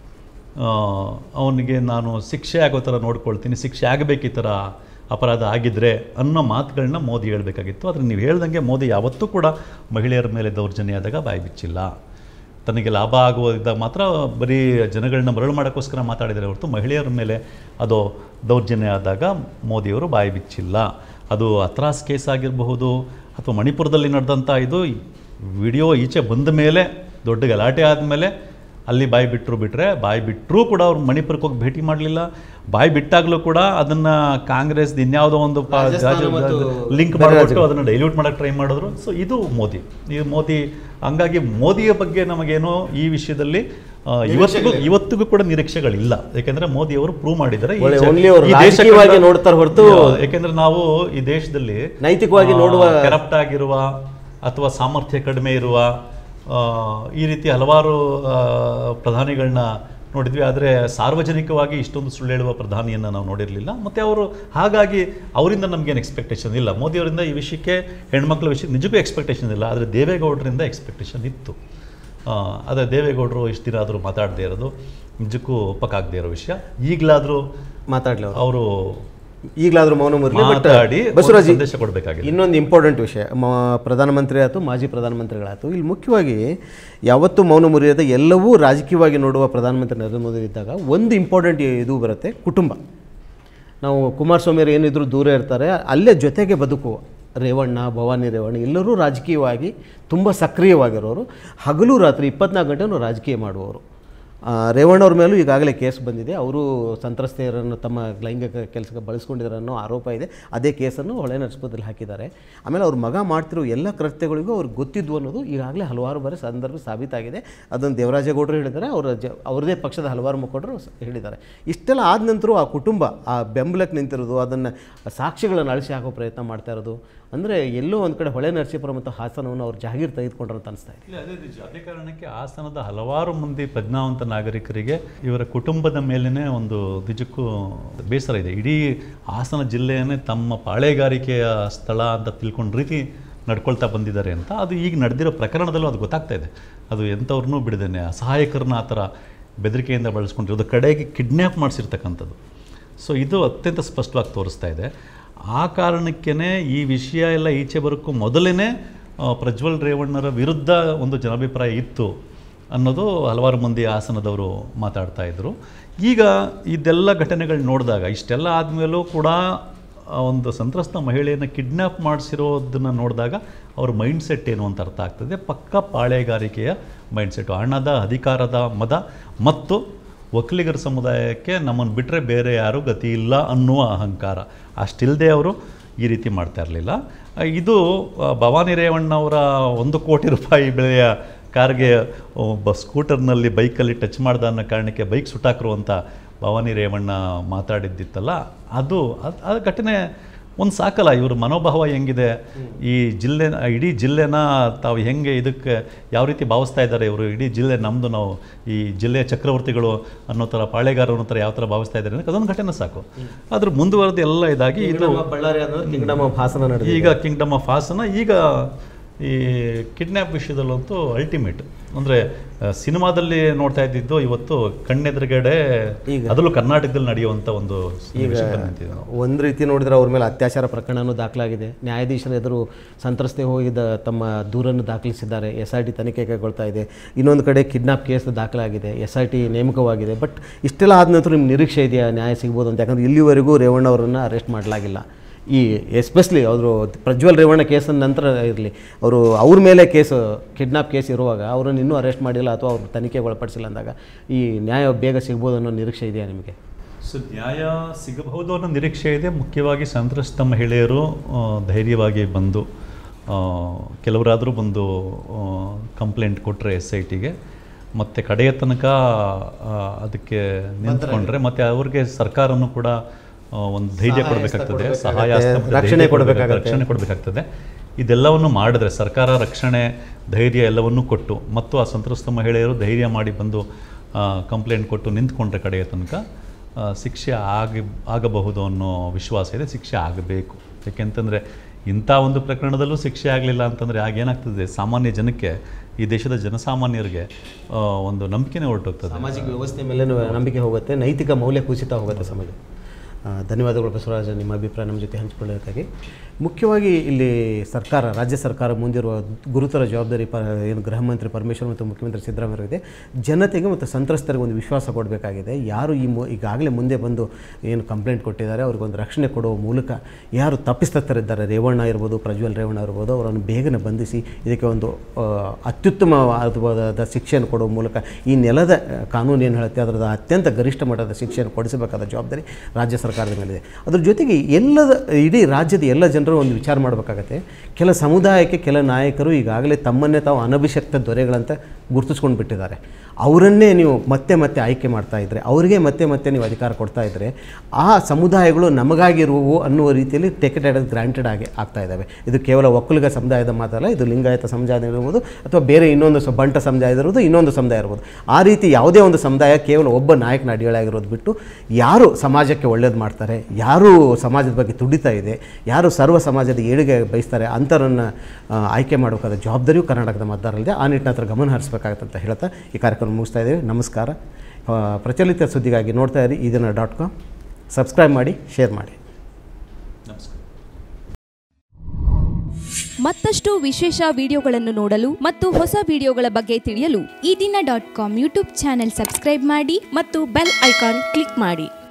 ಅವನಿಗೆ ನಾನು ಶಿಕ್ಷೆ ಆಗೋ ಥರ ನೋಡ್ಕೊಳ್ತೀನಿ, ಶಿಕ್ಷೆ ಆಗಬೇಕು ಈ ಥರ ಅಪರಾಧ ಆಗಿದ್ದರೆ ಅನ್ನೋ ಮಾತುಗಳನ್ನ ಮೋದಿ ಹೇಳಬೇಕಾಗಿತ್ತು. ಆದರೆ ನೀವು ಹೇಳ್ದಂಗೆ ಮೋದಿ ಯಾವತ್ತೂ ಕೂಡ ಮಹಿಳೆಯರ ಮೇಲೆ ದೌರ್ಜನ್ಯ ಆದಾಗ ಬಾಯಿ ಬಿಚ್ಚಿಲ್ಲ. ತನಗೆ ಲಾಭ ಆಗುವಾಗ ಮಾತ್ರ ಬರೀ ಜನಗಳನ್ನ ಮರಳು ಮಾಡೋಕ್ಕೋಸ್ಕರ ಮಾತಾಡಿದರೆ ಹೊರತು ಮಹಿಳೆಯರ ಮೇಲೆ ಅದು ದೌರ್ಜನ್ಯ ಆದಾಗ ಮೋದಿಯವರು ಬಾಯಿ ಬಿಚ್ಚಿಲ್ಲ. ಅದು ಅತ್ರಾಸ್ ಕೇಸ್ ಆಗಿರಬಹುದು ಅಥವಾ ಮಣಿಪುರದಲ್ಲಿ ನಡೆದಂಥ ಇದು ವಿಡಿಯೋ ಈಚೆ ಬಂದ ಮೇಲೆ ದೊಡ್ಡ ಗಲಾಟೆ ಆದಮೇಲೆ ಅಲ್ಲಿ ಬಾಯಿ ಬಿಟ್ಟರು ಬಿಟ್ಟರೆ ಬಾಯಿ ಬಿಟ್ಟರೂ ಕೂಡ ಅವ್ರು ಮಣಿಪುರಕ್ಕೆ ಹೋಗಿ ಭೇಟಿ ಮಾಡಲಿಲ್ಲ. ಬಾಯಿ ಬಿಟ್ಟಾಗಲೂ ಕೂಡ ಅದನ್ನು ಕಾಂಗ್ರೆಸ್ದು ಇನ್ಯಾವುದೋ ಒಂದು ಲಿಂಕ್ ಮಾಡಿಬಿಟ್ಟು ಅದನ್ನು ಡೈಲ್ಯೂಟ್ ಮಾಡೋಕ್ಕೆ ಟ್ರೈ ಮಾಡಿದ್ರು. ಸೊ ಇದು ಮೋದಿ ಈ ಮೋದಿ ಹಂಗಾಗಿ ಮೋದಿಯ ಬಗ್ಗೆ ನಮಗೇನೋ ಈ ವಿಷಯದಲ್ಲಿ ಇವತ್ತಿಗೂ ಇವತ್ತಿಗೂ ಕೂಡ ನಿರೀಕ್ಷೆಗಳಿಲ್ಲ. ಯಾಕೆಂದರೆ ಮೋದಿಯವರು ಪ್ರೂವ್ ಮಾಡಿದ್ದಾರೆ ನೋಡ್ತಾರೆ ಹೊರತು. ಯಾಕೆಂದರೆ ನಾವು ಈ ದೇಶದಲ್ಲಿ ನೈತಿಕವಾಗಿ ನೋಡುವ ಕರಪ್ಟ್ ಆಗಿರುವ ಅಥವಾ ಸಾಮರ್ಥ್ಯ ಕಡಿಮೆ ಇರುವ ಈ ರೀತಿ ಹಲವಾರು ಪ್ರಧಾನಿಗಳನ್ನ ನೋಡಿದ್ವಿ. ಆದರೆ ಸಾರ್ವಜನಿಕವಾಗಿ ಇಷ್ಟೊಂದು ಸುಳ್ಳು ಹೇಳುವ ಪ್ರಧಾನಿಯನ್ನು ನಾವು ನೋಡಿರಲಿಲ್ಲ. ಮತ್ತು ಅವರು ಹಾಗಾಗಿ ಅವರಿಂದ ನಮಗೇನು ಎಕ್ಸ್ಪೆಕ್ಟೇಷನ್ ಇಲ್ಲ. ಮೋದಿಯವರಿಂದ ಈ ವಿಷಯಕ್ಕೆ ಹೆಣ್ಮಕ್ಳ ವಿಷಯಕ್ಕೆ ನಿಜಕ್ಕೂ ಎಕ್ಸ್ಪೆಕ್ಟೇಷನ್ ಇಲ್ಲ. ಆದರೆ ದೇವೇಗೌಡರಿಂದ ಎಕ್ಸ್ಪೆಕ್ಟೇಷನ್ ಇತ್ತು. ಅದೇ ದೇವೇಗೌಡರು ಇಷ್ಟು ದಿನ ಆದರೂ ಮಾತಾಡದೇ ಇರೋದು ನಿಜಕ್ಕೂ ಒಪ್ಪಕ್ಕಾಗದೇ ಇರೋ ವಿಷಯ. ಈಗಲಾದರೂ ಮಾತಾಡಲಿ ಅವರು, ಈಗಲಾದರೂ ಮೌನ ಮುರಲಿ. ಮಾತಾಡಿ ಬಸವರಾಜ್, ಸಂದೇಶ ಕೊಡಬೇಕಾಗಿದೆ. ಇನ್ನೊಂದು ಇಂಪಾರ್ಟೆಂಟ್ ವಿಷಯ, ಪ್ರಧಾನಮಂತ್ರಿ ಆಯಿತು ಮಾಜಿ ಪ್ರಧಾನಮಂತ್ರಿಗಳಾಯಿತು, ಇಲ್ಲಿ ಮುಖ್ಯವಾಗಿ ಯಾವತ್ತೂ ಮೌನ ಮುರಿಯದ ಎಲ್ಲವೂ ರಾಜಕೀಯವಾಗಿ ನೋಡುವ ಪ್ರಧಾನಮಂತ್ರಿ ನರೇಂದ್ರ ಮೋದಿ ಇದ್ದಾಗ ಒಂದು ಇಂಪಾರ್ಟೆಂಟ್ ಇದು ಬರುತ್ತೆ, ಕುಟುಂಬ. ನಾವು ಕುಮಾರಸ್ವಾಮಿಯವರು ಏನಿದ್ರು ದೂರ ಇರ್ತಾರೆ, ಅಲ್ಲೇ ಜೊತೆಗೆ ಬದುಕುವ ರೇವಣ್ಣ, ಭವಾನಿ ರೇವಣ್ಣ ಎಲ್ಲರೂ ರಾಜಕೀಯವಾಗಿ ತುಂಬ ಸಕ್ರಿಯವಾಗಿರೋರು, ಹಗಲು ರಾತ್ರಿ ಇಪ್ಪತ್ನಾಲ್ಕು ಗಂಟೆನೂ ರಾಜಕೀಯ ಮಾಡುವವರು. ರೇವಣ್ಣವ್ರ ಮೇಲೂ ಈಗಾಗಲೇ ಕೇಸ್ ಬಂದಿದೆ, ಅವರು ಸಂತ್ರಸ್ತೆಯರನ್ನು ತಮ್ಮ ಲೈಂಗಿಕ ಕೆಲಸಕ್ಕೆ ಬಳಸ್ಕೊಂಡಿದ್ದಾರೆ ಅನ್ನೋ ಆರೋಪ ಇದೆ. ಅದೇ ಕೇಸನ್ನು ಹೊಳೆ ನರಸೀಪುರದಲ್ಲಿ ಹಾಕಿದ್ದಾರೆ. ಆಮೇಲೆ ಅವ್ರ ಮಗ ಮಾಡ್ತಿರೋ ಎಲ್ಲ ಕೃತ್ಯಗಳಿಗೂ ಅವ್ರಿಗೆ ಗೊತ್ತಿದ್ವು ಅನ್ನೋದು ಈಗಾಗಲೇ ಹಲವಾರು ಬಾರಿ ಸಂದರ್ಭ ಸಾಬೀತಾಗಿದೆ. ಅದನ್ನು ದೇವರಾಜೇಗೌಡರು ಹೇಳಿದ್ದಾರೆ, ಅವರ ಜ ಅವ್ರದೇ ಪಕ್ಷದ ಹಲವಾರು ಮುಖಂಡರು ಹೇಳಿದ್ದಾರೆ. ಇಷ್ಟೆಲ್ಲ ಆದ ನಂತರ ಆ ಕುಟುಂಬ ಆ ಬೆಂಬಲಕ್ಕೆ ನಿಂತಿರೋದು, ಅದನ್ನು ಸಾಕ್ಷಿಗಳನ್ನು ಅಳಿಸಿ ಹಾಕೋ ಪ್ರಯತ್ನ ಮಾಡ್ತಾ ಇರೋದು ಅಂದರೆ ಎಲ್ಲೋ ಒಂದು ಕಡೆ ಹೊಳೆ ನರಸೀಪುರ ಮತ್ತು ಹಾಸನವನ್ನು ಅವ್ರು ಜಾಗೀರ್ ತೆಗೆದುಕೊಂಡ್ರು ಅಂತ ಅನಿಸ್ತಾ ಇದೆ. ಅದೇ ನಿಜ. ಅದೇ ಕಾರಣಕ್ಕೆ ಹಾಸನದ ಹಲವಾರು ಮಂದಿ ಪ್ರಜ್ಞಾವಂತ ನಾಗರಿಕರಿಗೆ ಇವರ ಕುಟುಂಬದ ಮೇಲೇ ಒಂದು ನಿಜಕ್ಕೂ ಬೇಸರ ಇದೆ. ಇಡೀ ಹಾಸನ ಜಿಲ್ಲೆಯನ್ನೇ ತಮ್ಮ ಪಾಳೆಗಾರಿಕೆಯ ಸ್ಥಳ ಅಂತ ತಿಳ್ಕೊಂಡ ರೀತಿ ನಡ್ಕೊಳ್ತಾ ಬಂದಿದ್ದಾರೆ ಅಂತ ಅದು ಈಗ ನಡೆದಿರೋ ಪ್ರಕರಣದಲ್ಲೂ ಅದು ಗೊತ್ತಾಗ್ತಾ ಇದೆ. ಅದು ಎಂಥವ್ರನ್ನೂ ಬಿಡದೇನೆ ಅಸಹಾಯಕರನ್ನ ಆ ಥರ ಬೆದರಿಕೆಯಿಂದ ಬಳಸ್ಕೊಂಡಿರೋದು, ಕಡೆಗೆ ಕಿಡ್ನ್ಯಾಪ್ ಮಾಡಿಸಿರ್ತಕ್ಕಂಥದ್ದು. ಸೊ ಇದು ಅತ್ಯಂತ ಸ್ಪಷ್ಟವಾಗಿ ತೋರಿಸ್ತಾ ಇದೆ. ಆ ಕಾರಣಕ್ಕೇ ಈ ವಿಷಯ ಎಲ್ಲ ಈಚೆ ಬರೋಕ್ಕೂ ಮೊದಲೇ ಪ್ರಜ್ವಲ್ ರೇವಣ್ಣರ ವಿರುದ್ಧ ಒಂದು ಜನಾಭಿಪ್ರಾಯ ಇತ್ತು ಅನ್ನೋದು ಹಲವಾರು ಮಂದಿ ಹಾಸನದವರು ಮಾತಾಡ್ತಾ ಇದ್ದರು. ಈಗ ಇದೆಲ್ಲ ಘಟನೆಗಳು ನೋಡಿದಾಗ, ಇಷ್ಟೆಲ್ಲ ಆದಮೇಲೂ ಕೂಡ ಒಂದು ಸಂತ್ರಸ್ತ ಮಹಿಳೆಯನ್ನು ಕಿಡ್ನ್ಯಾಪ್ ಮಾಡಿಸಿರೋದನ್ನು ನೋಡಿದಾಗ ಅವ್ರ ಮೈಂಡ್ಸೆಟ್ ಏನು ಅಂತ ಅರ್ಥ ಆಗ್ತದೆ. ಪಕ್ಕ ಪಾಳೆಗಾರಿಕೆಯ ಮೈಂಡ್ಸೆಟ್ಟು, ಹಣದ ಅಧಿಕಾರದ ಮದ ಮತ್ತು ಒಕ್ಕಲಿಗರ ಸಮುದಾಯಕ್ಕೆ ನಮ್ಮನ್ನು ಬಿಟ್ಟರೆ ಬೇರೆ ಯಾರೂ ಗತಿ ಇಲ್ಲ ಅನ್ನುವ ಅಹಂಕಾರ. ಅಷ್ಟಿಲ್ಲದೆ ಅವರು ಈ ರೀತಿ ಮಾಡ್ತಾ ಇರಲಿಲ್ಲ. ಇದು ಭವಾನಿ ರೇವಣ್ಣವರ ಒಂದು ಕೋಟಿ ರೂಪಾಯಿ ಬೆಲೆಯ ಕಾರ್ಗೆ ಒಬ್ಬ ಸ್ಕೂಟರ್ನಲ್ಲಿ ಬೈಕಲ್ಲಿ ಟಚ್ ಮಾಡ್ದ ಅನ್ನೋ ಕಾರಣಕ್ಕೆ ಬೈಕ್ ಸುಟ್ಟಾಕ್ರು ಅಂತ ಭವಾನಿ ರೇವಣ್ಣ ಮಾತಾಡಿದ್ದಿತ್ತಲ್ಲ, ಅದು ಅದು ಘಟನೆ ಒಂದು ಸಾಕಲ್ಲ. ಇವ್ರ ಮನೋಭಾವ ಹೆಂಗಿದೆ, ಈ ಜಿಲ್ಲೆ ಇಡೀ ಜಿಲ್ಲೆನ ತಾವು ಹೆಂಗೆ ಇದಕ್ಕೆ ಯಾವ ರೀತಿ ಭಾವಿಸ್ತಾ ಇದ್ದಾರೆ ಇವರು, ಇಡೀ ಜಿಲ್ಲೆ ನಮ್ಮದು, ನಾವು ಈ ಜಿಲ್ಲೆಯ ಚಕ್ರವರ್ತಿಗಳು ಅನ್ನೋ ಥರ, ಪಾಳೆಗಾರರು ಅನ್ನೋ ಥರ ಯಾವ ಥರ ಭಾವಿಸ್ತಾ ಇದ್ದಾರೆ ಅನ್ನೋಕ್ಕೆ ಅದೊಂದು ಘಟನೆ ಸಾಕು. ಅದ್ರ ಮುಂದುವರೆದು ಎಲ್ಲ ಇದಾಗಿ ಇದು ಕಿಂಗ್ಡಮ್ ಆಫ್ ಹಾಸನ ನಡೆದಿದೆ. ಈಗ ಕಿಂಗ್ಡಮ್ ಆಫ್ ಹಾಸನ ಈಗ ಈ ಕಿಡ್ನ್ಯಾಪ್ ವಿಷಯದಲ್ಲಂತೂ ಅಲ್ಟಿಮೇಟ್. ಅಂದರೆ ಸಿನಿಮಾದಲ್ಲಿ ನೋಡ್ತಾ ಇದ್ದಿದ್ದು ಇವತ್ತು ಕಣ್ಣೆದುರುಗಡೆ, ಅದರಲ್ಲೂ ಕರ್ನಾಟಕದಲ್ಲಿ ನಡೆಯುವಂಥ ಒಂದು ಒಂದು ರೀತಿ ನೋಡಿದ್ರೆ ಅವ್ರ ಮೇಲೆ ಅತ್ಯಾಚಾರ ಪ್ರಕರಣವೂ ದಾಖಲಾಗಿದೆ. ನ್ಯಾಯಾಧೀಶರ ಎದುರು ಸಂತ್ರಸ್ತೆ ಹೋಗಿದ್ದ ತಮ್ಮ ದೂರನ್ನು ದಾಖಲಿಸಿದ್ದಾರೆ. ಎಸ್ ಐ ಟಿ ತನಿಖೆ ಕೈಗೊಳ್ತಾ ಇದೆ. ಇನ್ನೊಂದು ಕಡೆ ಕಿಡ್ನಾಪ್ ಕೇಸ್ ದಾಖಲಾಗಿದೆ, ಎಸ್ ಐ ಟಿ ನೇಮಕವಾಗಿದೆ. ಬಟ್ ಇಷ್ಟೆಲ್ಲ ಆದ ನಂತರ ನಿಮ್ಮ ನಿರೀಕ್ಷೆ ಇದೆಯಾ ನ್ಯಾಯ ಸಿಗ್ಬೋದು ಅಂತ? ಯಾಕಂದರೆ ಇಲ್ಲಿವರೆಗೂ ರೇವಣ್ಣ ಅವರನ್ನು ಅರೆಸ್ಟ್ ಮಾಡಲಾಗಿಲ್ಲ. ಈ ಎಸ್ಪೆಷಲಿ ಅವರು ಪ್ರಜ್ವಲ್ ರೇವಣ್ಣ ಕೇಸಿನ ನಂತರ ಇರಲಿ, ಅವರು ಅವ್ರ ಮೇಲೆ ಕೇಸು ಕಿಡ್ನಾಪ್ ಕೇಸ್ ಇರುವಾಗ ಅವರನ್ನು ಇನ್ನೂ ಅರೆಸ್ಟ್ ಮಾಡಿಲ್ಲ ಅಥವಾ ಅವ್ರ ತನಿಖೆಗೆ ಒಳಪಡಿಸಿಲ್ಲ ಅಂದಾಗ ಈ ನ್ಯಾಯ ಬೇಗ ಸಿಗ್ಬೋದು ಅನ್ನೋ ನಿರೀಕ್ಷೆ ಇದೆಯಾ ನಿಮಗೆ? ಸೊ ನ್ಯಾಯ ಸಿಗಬಹುದು ಅನ್ನೋ ನಿರೀಕ್ಷೆ ಇದೆ. ಮುಖ್ಯವಾಗಿ ಸಂತ್ರಸ್ತ ಮಹಿಳೆಯರು ಧೈರ್ಯವಾಗಿ ಬಂದು, ಕೆಲವರಾದರೂ ಬಂದು ಕಂಪ್ಲೇಂಟ್ ಕೊಟ್ಟರೆ ಎಸ್ ಐ ಟಿಗೆ, ಮತ್ತು ಕಡೆಯ ತನಕ ಅದಕ್ಕೆ ನಿಂತ್ಕೊಂಡ್ರೆ, ಮತ್ತು ಅವ್ರಿಗೆ ಸರ್ಕಾರನೂ ಕೂಡ ಒಂದು ಧೈರ್ಯ ಕೊಡಬೇಕಾಗ್ತದೆ, ಸಹಾಯ ರಕ್ಷಣೆ ಕೊಡಬೇಕಾಗ್ತದೆ ರಕ್ಷಣೆ ಕೊಡಬೇಕಾಗ್ತದೆ ಇದೆಲ್ಲವನ್ನು ಮಾಡಿದ್ರೆ ಸರ್ಕಾರ ರಕ್ಷಣೆ, ಧೈರ್ಯ ಎಲ್ಲವನ್ನೂ ಕೊಟ್ಟು, ಮತ್ತು ಆ ಸಂತ್ರಸ್ತ ಮಹಿಳೆಯರು ಧೈರ್ಯ ಮಾಡಿ ಬಂದು ಕಂಪ್ಲೇಂಟ್ ಕೊಟ್ಟು ನಿಂತ್ಕೊಂಡ್ರೆ ಕಡೆಯ ತನಕ ಶಿಕ್ಷೆ ಆಗಿ ಆಗಬಹುದು ಅನ್ನೋ ವಿಶ್ವಾಸ ಇದೆ. ಶಿಕ್ಷೆ ಆಗಬೇಕು. ಯಾಕೆಂತಂದರೆ ಇಂಥ ಒಂದು ಪ್ರಕರಣದಲ್ಲೂ ಶಿಕ್ಷೆ ಆಗಲಿಲ್ಲ ಅಂತಂದರೆ ಆಗೇನಾಗ್ತದೆ, ಸಾಮಾನ್ಯ ಜನಕ್ಕೆ, ಈ ದೇಶದ ಜನಸಾಮಾನ್ಯರಿಗೆ ಒಂದು ನಂಬಿಕೆನೇ ಹೊರಟೋಗ್ತದೆ. ಸಾಮಾಜಿಕ ವ್ಯವಸ್ಥೆ ಮೇಲೆ ನಂಬಿಕೆ ಹೋಗುತ್ತೆ, ನೈತಿಕ ಮೌಲ್ಯ ಕುಸಿತ ಹೋಗುತ್ತೆ ಸಮಾಜ. ಧನ್ಯವಾದಗಳು ಬಸವರಾಜ, ನಿಮ್ಮ ಅಭಿಪ್ರಾಯ ನಮ್ಮ ಜೊತೆ ಹಂಚಿಕೊಳ್ಳೋದಕ್ಕಾಗಿ. ಮುಖ್ಯವಾಗಿ ಇಲ್ಲಿ ಸರ್ಕಾರ, ರಾಜ್ಯ ಸರ್ಕಾರ ಮುಂದಿರುವ ಗುರುತರ ಜವಾಬ್ದಾರಿ ಪ ಏನು ಗೃಹ ಮಂತ್ರಿ ಪರಮೇಶ್ವರ್ ಮತ್ತು ಮುಖ್ಯಮಂತ್ರಿ ಸಿದ್ದರಾಮಯ್ಯರಿದೆ. ಜನತೆಗೆ ಮತ್ತು ಸಂತ್ರಸ್ತರಿಗೆ ಒಂದು ವಿಶ್ವಾಸ ಕೊಡಬೇಕಾಗಿದೆ. ಯಾರು ಈ ಮು ಈಗಾಗಲೇ ಮುಂದೆ ಬಂದು ಏನು ಕಂಪ್ಲೇಂಟ್ ಕೊಟ್ಟಿದ್ದಾರೆ ಅವ್ರಿಗೊಂದು ರಕ್ಷಣೆ ಕೊಡುವ ಮೂಲಕ, ಯಾರು ತಪ್ಪಿಸ್ತರಿದ್ದಾರೆ, ರೇವಣ್ಣ ಇರ್ಬೋದು, ಪ್ರಜ್ವಲ್ ರೇವಣ್ಣ ಇರ್ಬೋದು, ಅವರನ್ನು ಬೇಗನೆ ಬಂಧಿಸಿ ಇದಕ್ಕೆ ಒಂದು ಅತ್ಯುತ್ತಮವಾದ ಶಿಕ್ಷೆಯನ್ನು ಕೊಡುವ ಮೂಲಕ ಈ ನೆಲದ ಕಾನೂನು ಏನು ಹೇಳುತ್ತೆ ಅದರದ ಅತ್ಯಂತ ಗರಿಷ್ಠ ಮಟ್ಟದ ಶಿಕ್ಷೆಯನ್ನು ಕೊಡಿಸಬೇಕಾದ ಜವಾಬ್ದಾರಿ ರಾಜ್ಯ ಸರ್ಕಾರದ ಮೇಲಿದೆ. ಅದ್ರ ಜೊತೆಗೆ ಎಲ್ಲದ ಇಡೀ ರಾಜ್ಯದ ಎಲ್ಲ ಜನರು ಒಂದು ವಿಚಾರ ಮಾಡಬೇಕಾಗತ್ತೆ. ಕೆಲ ಸಮುದಾಯಕ್ಕೆ ಕೆಲ ನಾಯಕರು ಈಗಾಗಲೇ ತಮ್ಮನ್ನೇ ತಾವು ಅನಭಿಷಕ್ತ ದೊರೆಗಳಂತ ಗುರುತಿಸ್ಕೊಂಡು ಬಿಟ್ಟಿದ್ದಾರೆ. ಅವರನ್ನೇ ನೀವು ಮತ್ತೆ ಮತ್ತೆ ಆಯ್ಕೆ ಮಾಡ್ತಾ ಇದ್ದರೆ, ಅವರಿಗೆ ಮತ್ತೆ ಮತ್ತೆ ನೀವು ಅಧಿಕಾರ ಕೊಡ್ತಾ ಇದ್ದರೆ, ಆ ಸಮುದಾಯಗಳು ನಮಗಾಗಿರುವು ಅನ್ನುವ ರೀತಿಯಲ್ಲಿ ಟೇಕೆಡ್ ಆಸ್ ಗ್ರಾಂಟೆಡ್ ಆಗಿ ಆಗ್ತಾ ಇದ್ದಾವೆ. ಇದು ಕೇವಲ ಒಕ್ಕಲಿಗ ಸಮುದಾಯದ ಮಾತಲ್ಲ, ಇದು ಲಿಂಗಾಯತ ಸಮುದಾಯ ಇರ್ಬೋದು ಅಥವಾ ಬೇರೆ ಇನ್ನೊಂದು ಸ ಬಂಟ ಸಮುದಾಯ ಇರ್ಬೋದು, ಇನ್ನೊಂದು ಸಮುದಾಯ ಇರ್ಬೋದು. ಆ ರೀತಿ ಯಾವುದೇ ಒಂದು ಸಮುದಾಯ ಕೇವಲ ಒಬ್ಬ ನಾಯಕನ ಅಡಿಯಾಳಾಗಿರೋದು ಬಿಟ್ಟು ಯಾರು ಸಮಾಜಕ್ಕೆ ಒಳ್ಳೇದು ಮಾಡ್ತಾರೆ, ಯಾರು ಸಮಾಜದ ಬಗ್ಗೆ ತುಡಿತಾ ಇದೆ, ಯಾರು ಸರ್ವ ಸಮಾಜದ ಏಳಿಗೆ ಬಯಸ್ತಾರೆ ಅಂಥವ್ರನ್ನು ಆಯ್ಕೆ ಮಾಡಬೇಕಾದ ಜವಾಬ್ದಾರಿಯು ಕರ್ನಾಟಕದ ಮತದಾರರಲ್ಲಿದೆ. ಆ ನಿಟ್ಟಿನ ಹತ್ರ ಗಮನ ಹರಿಸಬೇಕಾಗತ್ತೆ ಅಂತ ಹೇಳ್ತಾ ಈ ಕಾರ್ಯಕ್ರಮ ಮುಗಿಸ್ತಾ ಇದ್ದೇವೆ. ನಮಸ್ಕಾರ. ಪ್ರಚಲಿತ ಸುದ್ದಿಗಾಗಿ ನೋಡ್ತಾ ಇರಿ Ee Dina dot com. Subscribe ಮಾಡಿ, ಶೇರ್ ಮಾಡಿ. ನಮಸ್ಕಾರ. ಮತ್ತಷ್ಟು ವಿಶೇಷ ವಿಡಿಯೋಗಳನ್ನು ನೋಡಲು ಮತ್ತು ಹೊಸ ವಿಡಿಯೋಗಳ ಬಗ್ಗೆ ತಿಳಿಯಲು Ee Dina dot com YouTube channel subscribe ಮಾಡಿ ಮತ್ತು ಬೆಲ್ ಐಕಾನ್ ಕ್ಲಿಕ್ ಮಾಡಿ.